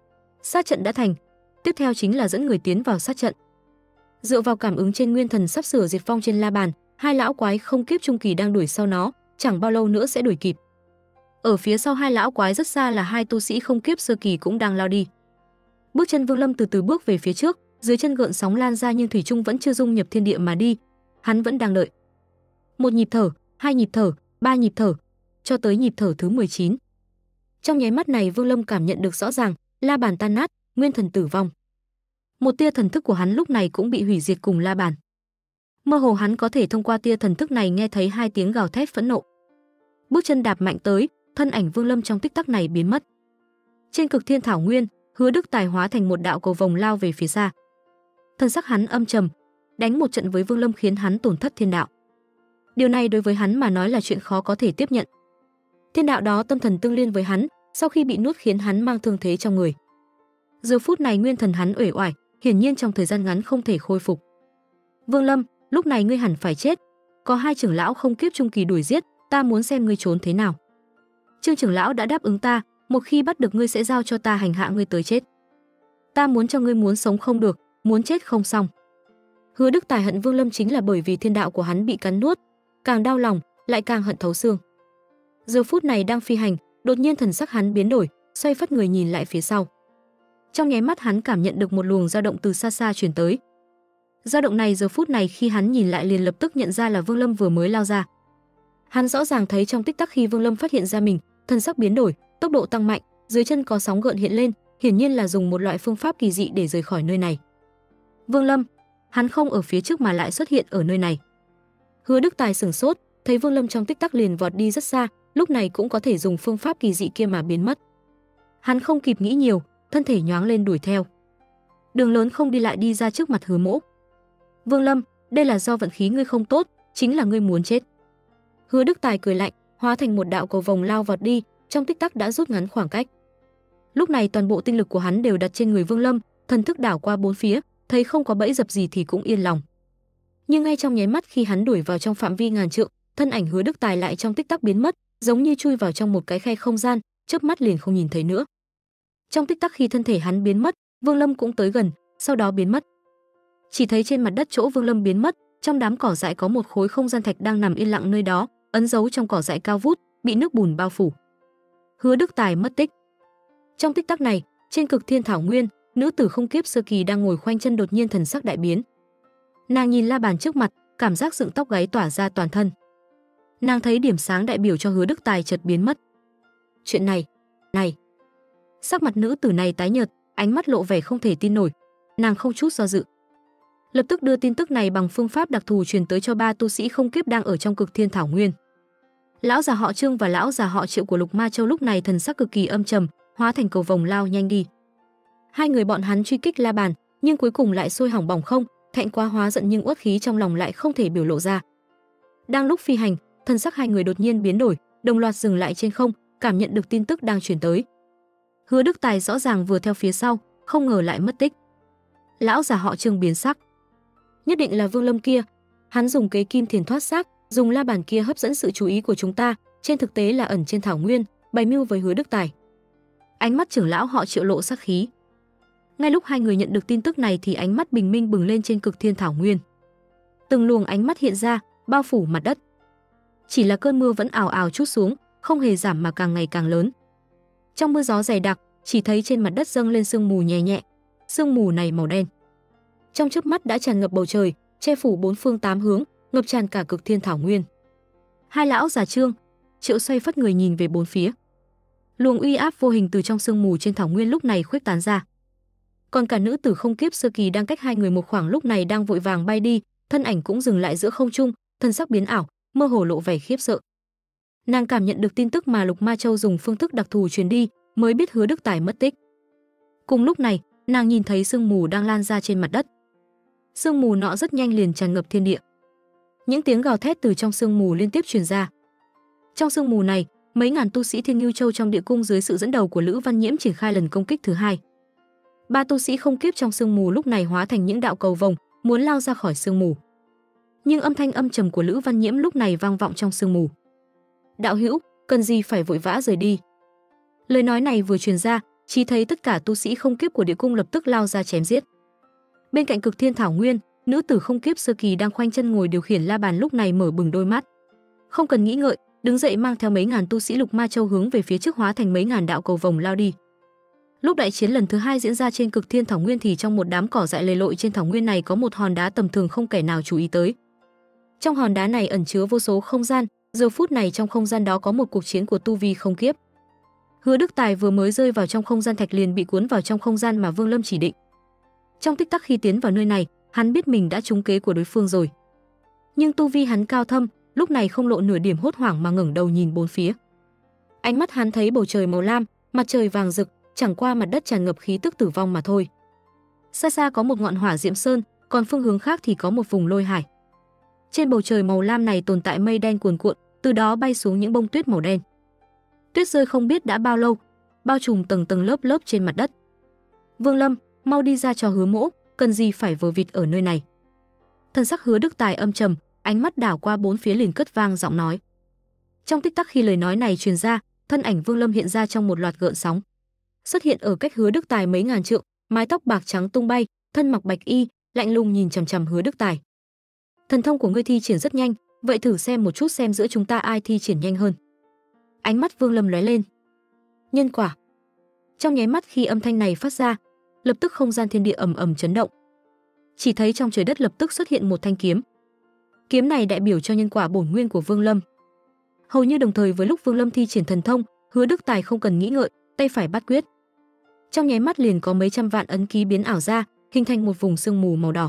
Sát trận đã thành, tiếp theo chính là dẫn người tiến vào sát trận. Dựa vào cảm ứng trên nguyên thần sắp sửa diệt vong trên la bàn, hai lão quái không kiếp trung kỳ đang đuổi sau nó, chẳng bao lâu nữa sẽ đuổi kịp. Ở phía sau hai lão quái rất xa là hai tu sĩ không kiếp sơ kỳ cũng đang lao đi. Bước chân Vương Lâm từ từ bước về phía trước, dưới chân gợn sóng lan ra nhưng thủy chung vẫn chưa dung nhập thiên địa mà đi, hắn vẫn đang đợi. Một nhịp thở, hai nhịp thở, ba nhịp thở, cho tới nhịp thở thứ mười chín. Trong nháy mắt này Vương Lâm cảm nhận được rõ ràng, la bàn tan nát, nguyên thần tử vong. Một tia thần thức của hắn lúc này cũng bị hủy diệt cùng la bàn. Mơ hồ hắn có thể thông qua tia thần thức này nghe thấy hai tiếng gào thét phẫn nộ. Bước chân đạp mạnh tới, thân ảnh Vương Lâm trong tích tắc này biến mất. Trên cực thiên thảo nguyên, Hứa Đức Tài hóa thành một đạo cầu vồng lao về phía xa. Thân sắc hắn âm trầm, đánh một trận với Vương Lâm khiến hắn tổn thất thiên đạo. Điều này đối với hắn mà nói là chuyện khó có thể tiếp nhận. Thiên đạo đó tâm thần tương liên với hắn, sau khi bị nuốt khiến hắn mang thương thế trong người. Giờ phút này nguyên thần hắn uể oải, hiển nhiên trong thời gian ngắn không thể khôi phục. Vương Lâm, lúc này ngươi hẳn phải chết. Có hai trưởng lão không kiếp trung kỳ đuổi giết, ta muốn xem ngươi trốn thế nào. Trương trưởng lão đã đáp ứng ta, một khi bắt được ngươi sẽ giao cho ta hành hạ ngươi tới chết. Ta muốn cho ngươi muốn sống không được, muốn chết không xong. Hứa Đức Tài hận Vương Lâm chính là bởi vì thiên đạo của hắn bị cắn nuốt, càng đau lòng, lại càng hận thấu xương. Giờ phút này đang phi hành, đột nhiên thần sắc hắn biến đổi, xoay phất người nhìn lại phía sau. Trong nháy mắt hắn cảm nhận được một luồng dao động từ xa xa truyền tới. Dao động này giờ phút này khi hắn nhìn lại liền lập tức nhận ra là Vương Lâm vừa mới lao ra. Hắn rõ ràng thấy trong tích tắc khi Vương Lâm phát hiện ra mình, thân sắc biến đổi, tốc độ tăng mạnh, dưới chân có sóng gợn hiện lên, hiển nhiên là dùng một loại phương pháp kỳ dị để rời khỏi nơi này. Vương Lâm, hắn không ở phía trước mà lại xuất hiện ở nơi này. Hứa Đức Tài sửng sốt, thấy Vương Lâm trong tích tắc liền vọt đi rất xa, lúc này cũng có thể dùng phương pháp kỳ dị kia mà biến mất. Hắn không kịp nghĩ nhiều, thân thể nhoáng lên đuổi theo. Đường lớn không đi lại đi ra trước mặt Hứa Mỗ. Vương Lâm, đây là do vận khí ngươi không tốt, chính là ngươi muốn chết. Hứa Đức Tài cười lạnh, hóa thành một đạo cầu vồng lao vọt đi, trong tích tắc đã rút ngắn khoảng cách. Lúc này toàn bộ tinh lực của hắn đều đặt trên người Vương Lâm, thần thức đảo qua bốn phía, thấy không có bẫy dập gì thì cũng yên lòng. Nhưng ngay trong nháy mắt khi hắn đuổi vào trong phạm vi ngàn trượng, thân ảnh Hứa Đức Tài lại trong tích tắc biến mất, giống như chui vào trong một cái khe không gian, chớp mắt liền không nhìn thấy nữa. Trong tích tắc khi thân thể hắn biến mất, Vương Lâm cũng tới gần, sau đó biến mất. Chỉ thấy trên mặt đất chỗ Vương Lâm biến mất, trong đám cỏ dại có một khối không gian thạch đang nằm yên lặng nơi đó, ấn dấu trong cỏ dại cao vút, bị nước bùn bao phủ. Hứa Đức Tài mất tích. Trong tích tắc này, trên Cực Thiên Thảo Nguyên, nữ tử không kiếp sơ kỳ đang ngồi khoanh chân đột nhiên thần sắc đại biến. Nàng nhìn la bàn trước mặt, cảm giác dựng tóc gáy tỏa ra toàn thân. Nàng thấy điểm sáng đại biểu cho Hứa Đức Tài chợt biến mất. Chuyện này, này. Sắc mặt nữ tử này tái nhợt, ánh mắt lộ vẻ không thể tin nổi. Nàng không chút do dự, lập tức đưa tin tức này bằng phương pháp đặc thù truyền tới cho ba tu sĩ không kiếp đang ở trong Cực Thiên Thảo Nguyên. Lão già họ Trương và lão già họ Triệu của Lục Ma Châu lúc này thần sắc cực kỳ âm trầm, hóa thành cầu vồng lao nhanh đi. Hai người bọn hắn truy kích la bàn, nhưng cuối cùng lại sôi hỏng bỏng không, thẹn quá hóa giận nhưng uất khí trong lòng lại không thể biểu lộ ra. Đang lúc phi hành, thần sắc hai người đột nhiên biến đổi, đồng loạt dừng lại trên không, cảm nhận được tin tức đang truyền tới. Hứa Đức Tài rõ ràng vừa theo phía sau, không ngờ lại mất tích. Lão già họ Trương biến sắc. Nhất định là Vương Lâm kia, hắn dùng kế kim thiền thoát xác, dùng la bàn kia hấp dẫn sự chú ý của chúng ta, trên thực tế là ẩn trên thảo nguyên, bày mưu với Hứa Đức Tài. Ánh mắt trưởng lão họ Triệu lộ sắc khí. Ngay lúc hai người nhận được tin tức này thì ánh mắt bình minh bừng lên trên Cực Thiên Thảo Nguyên. Từng luồng ánh mắt hiện ra, bao phủ mặt đất. Chỉ là cơn mưa vẫn ào ào trút xuống, không hề giảm mà càng ngày càng lớn. Trong mưa gió dày đặc, chỉ thấy trên mặt đất dâng lên sương mù nhẹ nhẹ. Sương mù này màu đen, trong chớp mắt đã tràn ngập bầu trời, che phủ bốn phương tám hướng, ngập tràn cả Cực Thiên Thảo Nguyên. Hai lão già Trương, Triệu xoay phất người nhìn về bốn phía. Luồng uy áp vô hình từ trong sương mù trên thảo nguyên lúc này khuếch tán ra. Còn cả nữ tử không kiếp sơ kỳ đang cách hai người một khoảng lúc này đang vội vàng bay đi, thân ảnh cũng dừng lại giữa không trung, thân sắc biến ảo, mơ hồ lộ vẻ khiếp sợ. Nàng cảm nhận được tin tức mà Lục Ma Châu dùng phương thức đặc thù truyền đi, mới biết Hứa Đức Tài mất tích. Cùng lúc này, nàng nhìn thấy sương mù đang lan ra trên mặt đất. Sương mù nọ rất nhanh liền tràn ngập thiên địa. Những tiếng gào thét từ trong sương mù liên tiếp truyền ra. Trong sương mù này, mấy ngàn tu sĩ Thiên Ngưu Châu trong địa cung dưới sự dẫn đầu của Lữ Văn Nhiễm triển khai lần công kích thứ hai. Ba tu sĩ không kiếp trong sương mù lúc này hóa thành những đạo cầu vồng, muốn lao ra khỏi sương mù. Nhưng âm thanh âm trầm của Lữ Văn Nhiễm lúc này vang vọng trong sương mù. Đạo hữu, cần gì phải vội vã rời đi? Lời nói này vừa truyền ra, chỉ thấy tất cả tu sĩ không kiếp của địa cung lập tức lao ra chém giết. Bên cạnh Cực Thiên Thảo Nguyên, nữ tử không kiếp sơ kỳ đang khoanh chân ngồi điều khiển la bàn lúc này mở bừng đôi mắt. Không cần nghĩ ngợi, đứng dậy mang theo mấy ngàn tu sĩ Lục Ma Châu hướng về phía trước hóa thành mấy ngàn đạo cầu vồng lao đi. Lúc đại chiến lần thứ hai diễn ra trên Cực Thiên Thảo Nguyên thì trong một đám cỏ dại lầy lội trên thảo nguyên này có một hòn đá tầm thường không kẻ nào chú ý tới. Trong hòn đá này ẩn chứa vô số không gian, giờ phút này trong không gian đó có một cuộc chiến của tu vi không kiếp. Hứa Đức Tài vừa mới rơi vào trong không gian thạch liền bị cuốn vào trong không gian mà Vương Lâm chỉ định. Trong tích tắc khi tiến vào nơi này, hắn biết mình đã trúng kế của đối phương rồi. Nhưng tu vi hắn cao thâm, lúc này không lộ nửa điểm hốt hoảng mà ngẩng đầu nhìn bốn phía. Ánh mắt hắn thấy bầu trời màu lam, mặt trời vàng rực, chẳng qua mặt đất tràn ngập khí tức tử vong mà thôi. Xa xa có một ngọn hỏa diệm sơn, còn phương hướng khác thì có một vùng lôi hải. Trên bầu trời màu lam này tồn tại mây đen cuồn cuộn, từ đó bay xuống những bông tuyết màu đen. Tuyết rơi không biết đã bao lâu, bao trùm tầng tầng lớp lớp trên mặt đất. Vương Lâm, mau đi ra cho Hứa Mỗ, cần gì phải vờ vịt ở nơi này. Thần sắc Hứa Đức Tài âm trầm, ánh mắt đảo qua bốn phía liền cất vang giọng nói. Trong tích tắc khi lời nói này truyền ra, thân ảnh Vương Lâm hiện ra trong một loạt gợn sóng, xuất hiện ở cách Hứa Đức Tài mấy ngàn trượng, mái tóc bạc trắng tung bay, thân mặc bạch y, lạnh lùng nhìn chằm chằm Hứa Đức Tài. Thần thông của ngươi thi triển rất nhanh, vậy thử xem một chút xem giữa chúng ta ai thi triển nhanh hơn. Ánh mắt Vương Lâm lóe lên. Nhân quả. Trong nháy mắt khi âm thanh này phát ra, lập tức không gian thiên địa ầm ầm chấn động. Chỉ thấy trong trời đất lập tức xuất hiện một thanh kiếm. Kiếm này đại biểu cho nhân quả bổn nguyên của Vương Lâm. Hầu như đồng thời với lúc Vương Lâm thi triển thần thông, Hứa Đức Tài không cần nghĩ ngợi, tay phải bắt quyết. Trong nháy mắt liền có mấy trăm vạn ấn ký biến ảo ra, hình thành một vùng sương mù màu đỏ.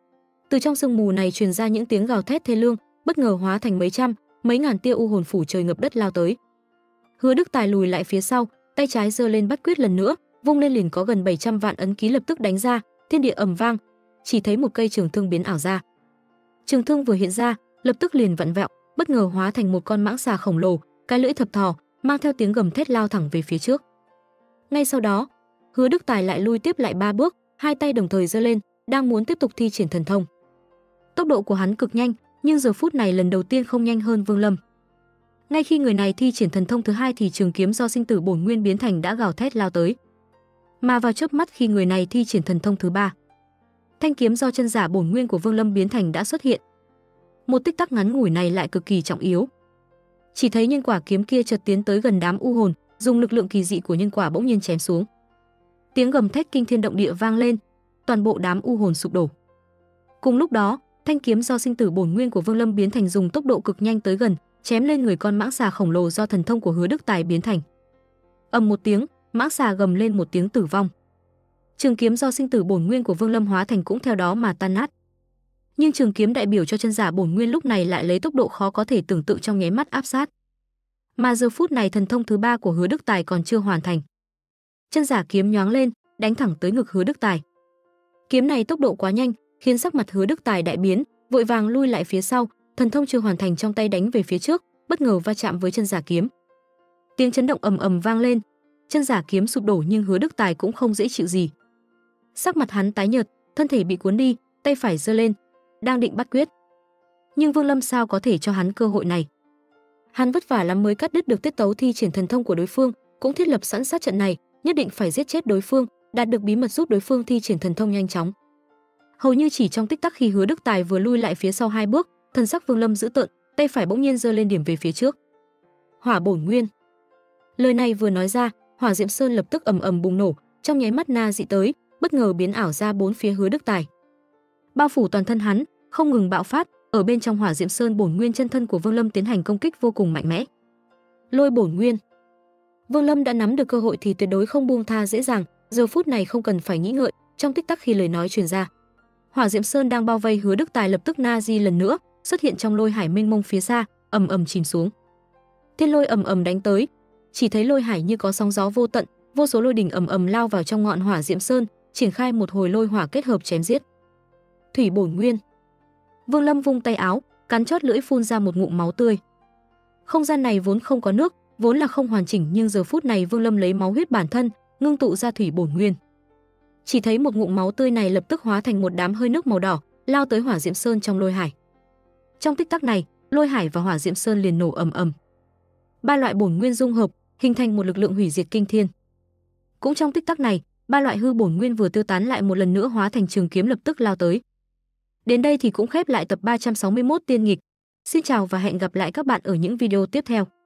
Từ trong sương mù này truyền ra những tiếng gào thét thê lương, bất ngờ hóa thành mấy trăm, mấy ngàn tia u hồn phủ trời ngập đất lao tới. Hứa Đức Tài lùi lại phía sau, tay trái giơ lên bắt quyết lần nữa, vung lên liền có gần bảy trăm vạn ấn ký lập tức đánh ra, thiên địa ầm vang, chỉ thấy một cây trường thương biến ảo ra. Trường thương vừa hiện ra, lập tức liền vặn vẹo, bất ngờ hóa thành một con mãng xà khổng lồ, cái lưỡi thập thò, mang theo tiếng gầm thét lao thẳng về phía trước. Ngay sau đó, Hứa Đức Tài lại lui tiếp lại ba bước, hai tay đồng thời giơ lên, đang muốn tiếp tục thi triển thần thông. Tốc độ của hắn cực nhanh, nhưng giờ phút này lần đầu tiên không nhanh hơn Vương Lâm. Ngay khi người này thi triển thần thông thứ hai thì trường kiếm do sinh tử bổn nguyên biến thành đã gào thét lao tới. Mà vào chớp mắt khi người này thi triển thần thông thứ ba, thanh kiếm do chân giả bổn nguyên của Vương Lâm biến thành đã xuất hiện. Một tích tắc ngắn ngủi này lại cực kỳ trọng yếu. Chỉ thấy nhân quả kiếm kia chợt tiến tới gần đám u hồn, dùng lực lượng kỳ dị của nhân quả bỗng nhiên chém xuống. Tiếng gầm thét kinh thiên động địa vang lên, toàn bộ đám u hồn sụp đổ. Cùng lúc đó, thanh kiếm do sinh tử bổn nguyên của Vương Lâm biến thành dùng tốc độ cực nhanh tới gần, chém lên người con mãng xà khổng lồ do thần thông của Hứa Đức Tài biến thành. Ầm một tiếng, mãng xà gầm lên một tiếng tử vong. Trường kiếm do sinh tử bổn nguyên của Vương Lâm hóa thành cũng theo đó mà tan nát. Nhưng trường kiếm đại biểu cho chân giả bổn nguyên lúc này lại lấy tốc độ khó có thể tưởng tượng trong nháy mắt áp sát. Mà giờ phút này thần thông thứ ba của Hứa Đức Tài còn chưa hoàn thành. Chân giả kiếm nhoáng lên, đánh thẳng tới ngực Hứa Đức Tài. Kiếm này tốc độ quá nhanh, khiến sắc mặt Hứa Đức Tài đại biến, vội vàng lui lại phía sau, thần thông chưa hoàn thành trong tay đánh về phía trước, bất ngờ va chạm với chân giả kiếm. Tiếng chấn động ầm ầm vang lên, chân giả kiếm sụp đổ nhưng Hứa Đức Tài cũng không dễ chịu gì. Sắc mặt hắn tái nhợt, thân thể bị cuốn đi, tay phải giơ lên, đang định bắt quyết. Nhưng Vương Lâm sao có thể cho hắn cơ hội này? Hắn vất vả lắm mới cắt đứt được tiết tấu thi triển thần thông của đối phương, cũng thiết lập sẵn sát trận này, nhất định phải giết chết đối phương, đạt được bí mật giúp đối phương thi triển thần thông nhanh chóng. Hầu như chỉ trong tích tắc khi Hứa Đức Tài vừa lui lại phía sau hai bước, thần sắc Vương Lâm dữ tợn, tay phải bỗng nhiên giơ lên điểm về phía trước. Hỏa bổn nguyên. Lời này vừa nói ra, Hỏa Diệm Sơn lập tức ầm ầm bùng nổ, trong nháy mắt na dị tới, bất ngờ biến ảo ra bốn phía Hứa Đức Tài. Bao phủ toàn thân hắn, không ngừng bạo phát, ở bên trong Hỏa Diệm Sơn bổn nguyên chân thân của Vương Lâm tiến hành công kích vô cùng mạnh mẽ. Lôi bổn nguyên. Vương Lâm đã nắm được cơ hội thì tuyệt đối không buông tha dễ dàng, giờ phút này không cần phải nghĩ ngợi, trong tích tắc khi lời nói truyền ra, Hỏa Diệm Sơn đang bao vây Hứa Đức Tài lập tức na di lần nữa, xuất hiện trong lôi hải mênh mông phía xa, ầm ầm chìm xuống. Thiên lôi ầm ầm đánh tới, chỉ thấy lôi hải như có sóng gió vô tận, vô số lôi đỉnh ầm ầm lao vào trong ngọn Hỏa Diệm Sơn, triển khai một hồi lôi hỏa kết hợp chém giết. Thủy bổn nguyên. Vương Lâm vung tay áo, cắn chót lưỡi phun ra một ngụm máu tươi. Không gian này vốn không có nước, vốn là không hoàn chỉnh, nhưng giờ phút này Vương Lâm lấy máu huyết bản thân, ngưng tụ ra thủy bổn nguyên. Chỉ thấy một ngụm máu tươi này lập tức hóa thành một đám hơi nước màu đỏ, lao tới Hỏa Diệm Sơn trong lôi hải. Trong tích tắc này, lôi hải và Hỏa Diệm Sơn liền nổ ầm ầm. Ba loại bổn nguyên dung hợp, hình thành một lực lượng hủy diệt kinh thiên. Cũng trong tích tắc này, ba loại hư bổn nguyên vừa tiêu tán lại một lần nữa hóa thành trường kiếm lập tức lao tới. Đến đây thì cũng khép lại tập ba trăm sáu mươi mốt tiên nghịch. Xin chào và hẹn gặp lại các bạn ở những video tiếp theo.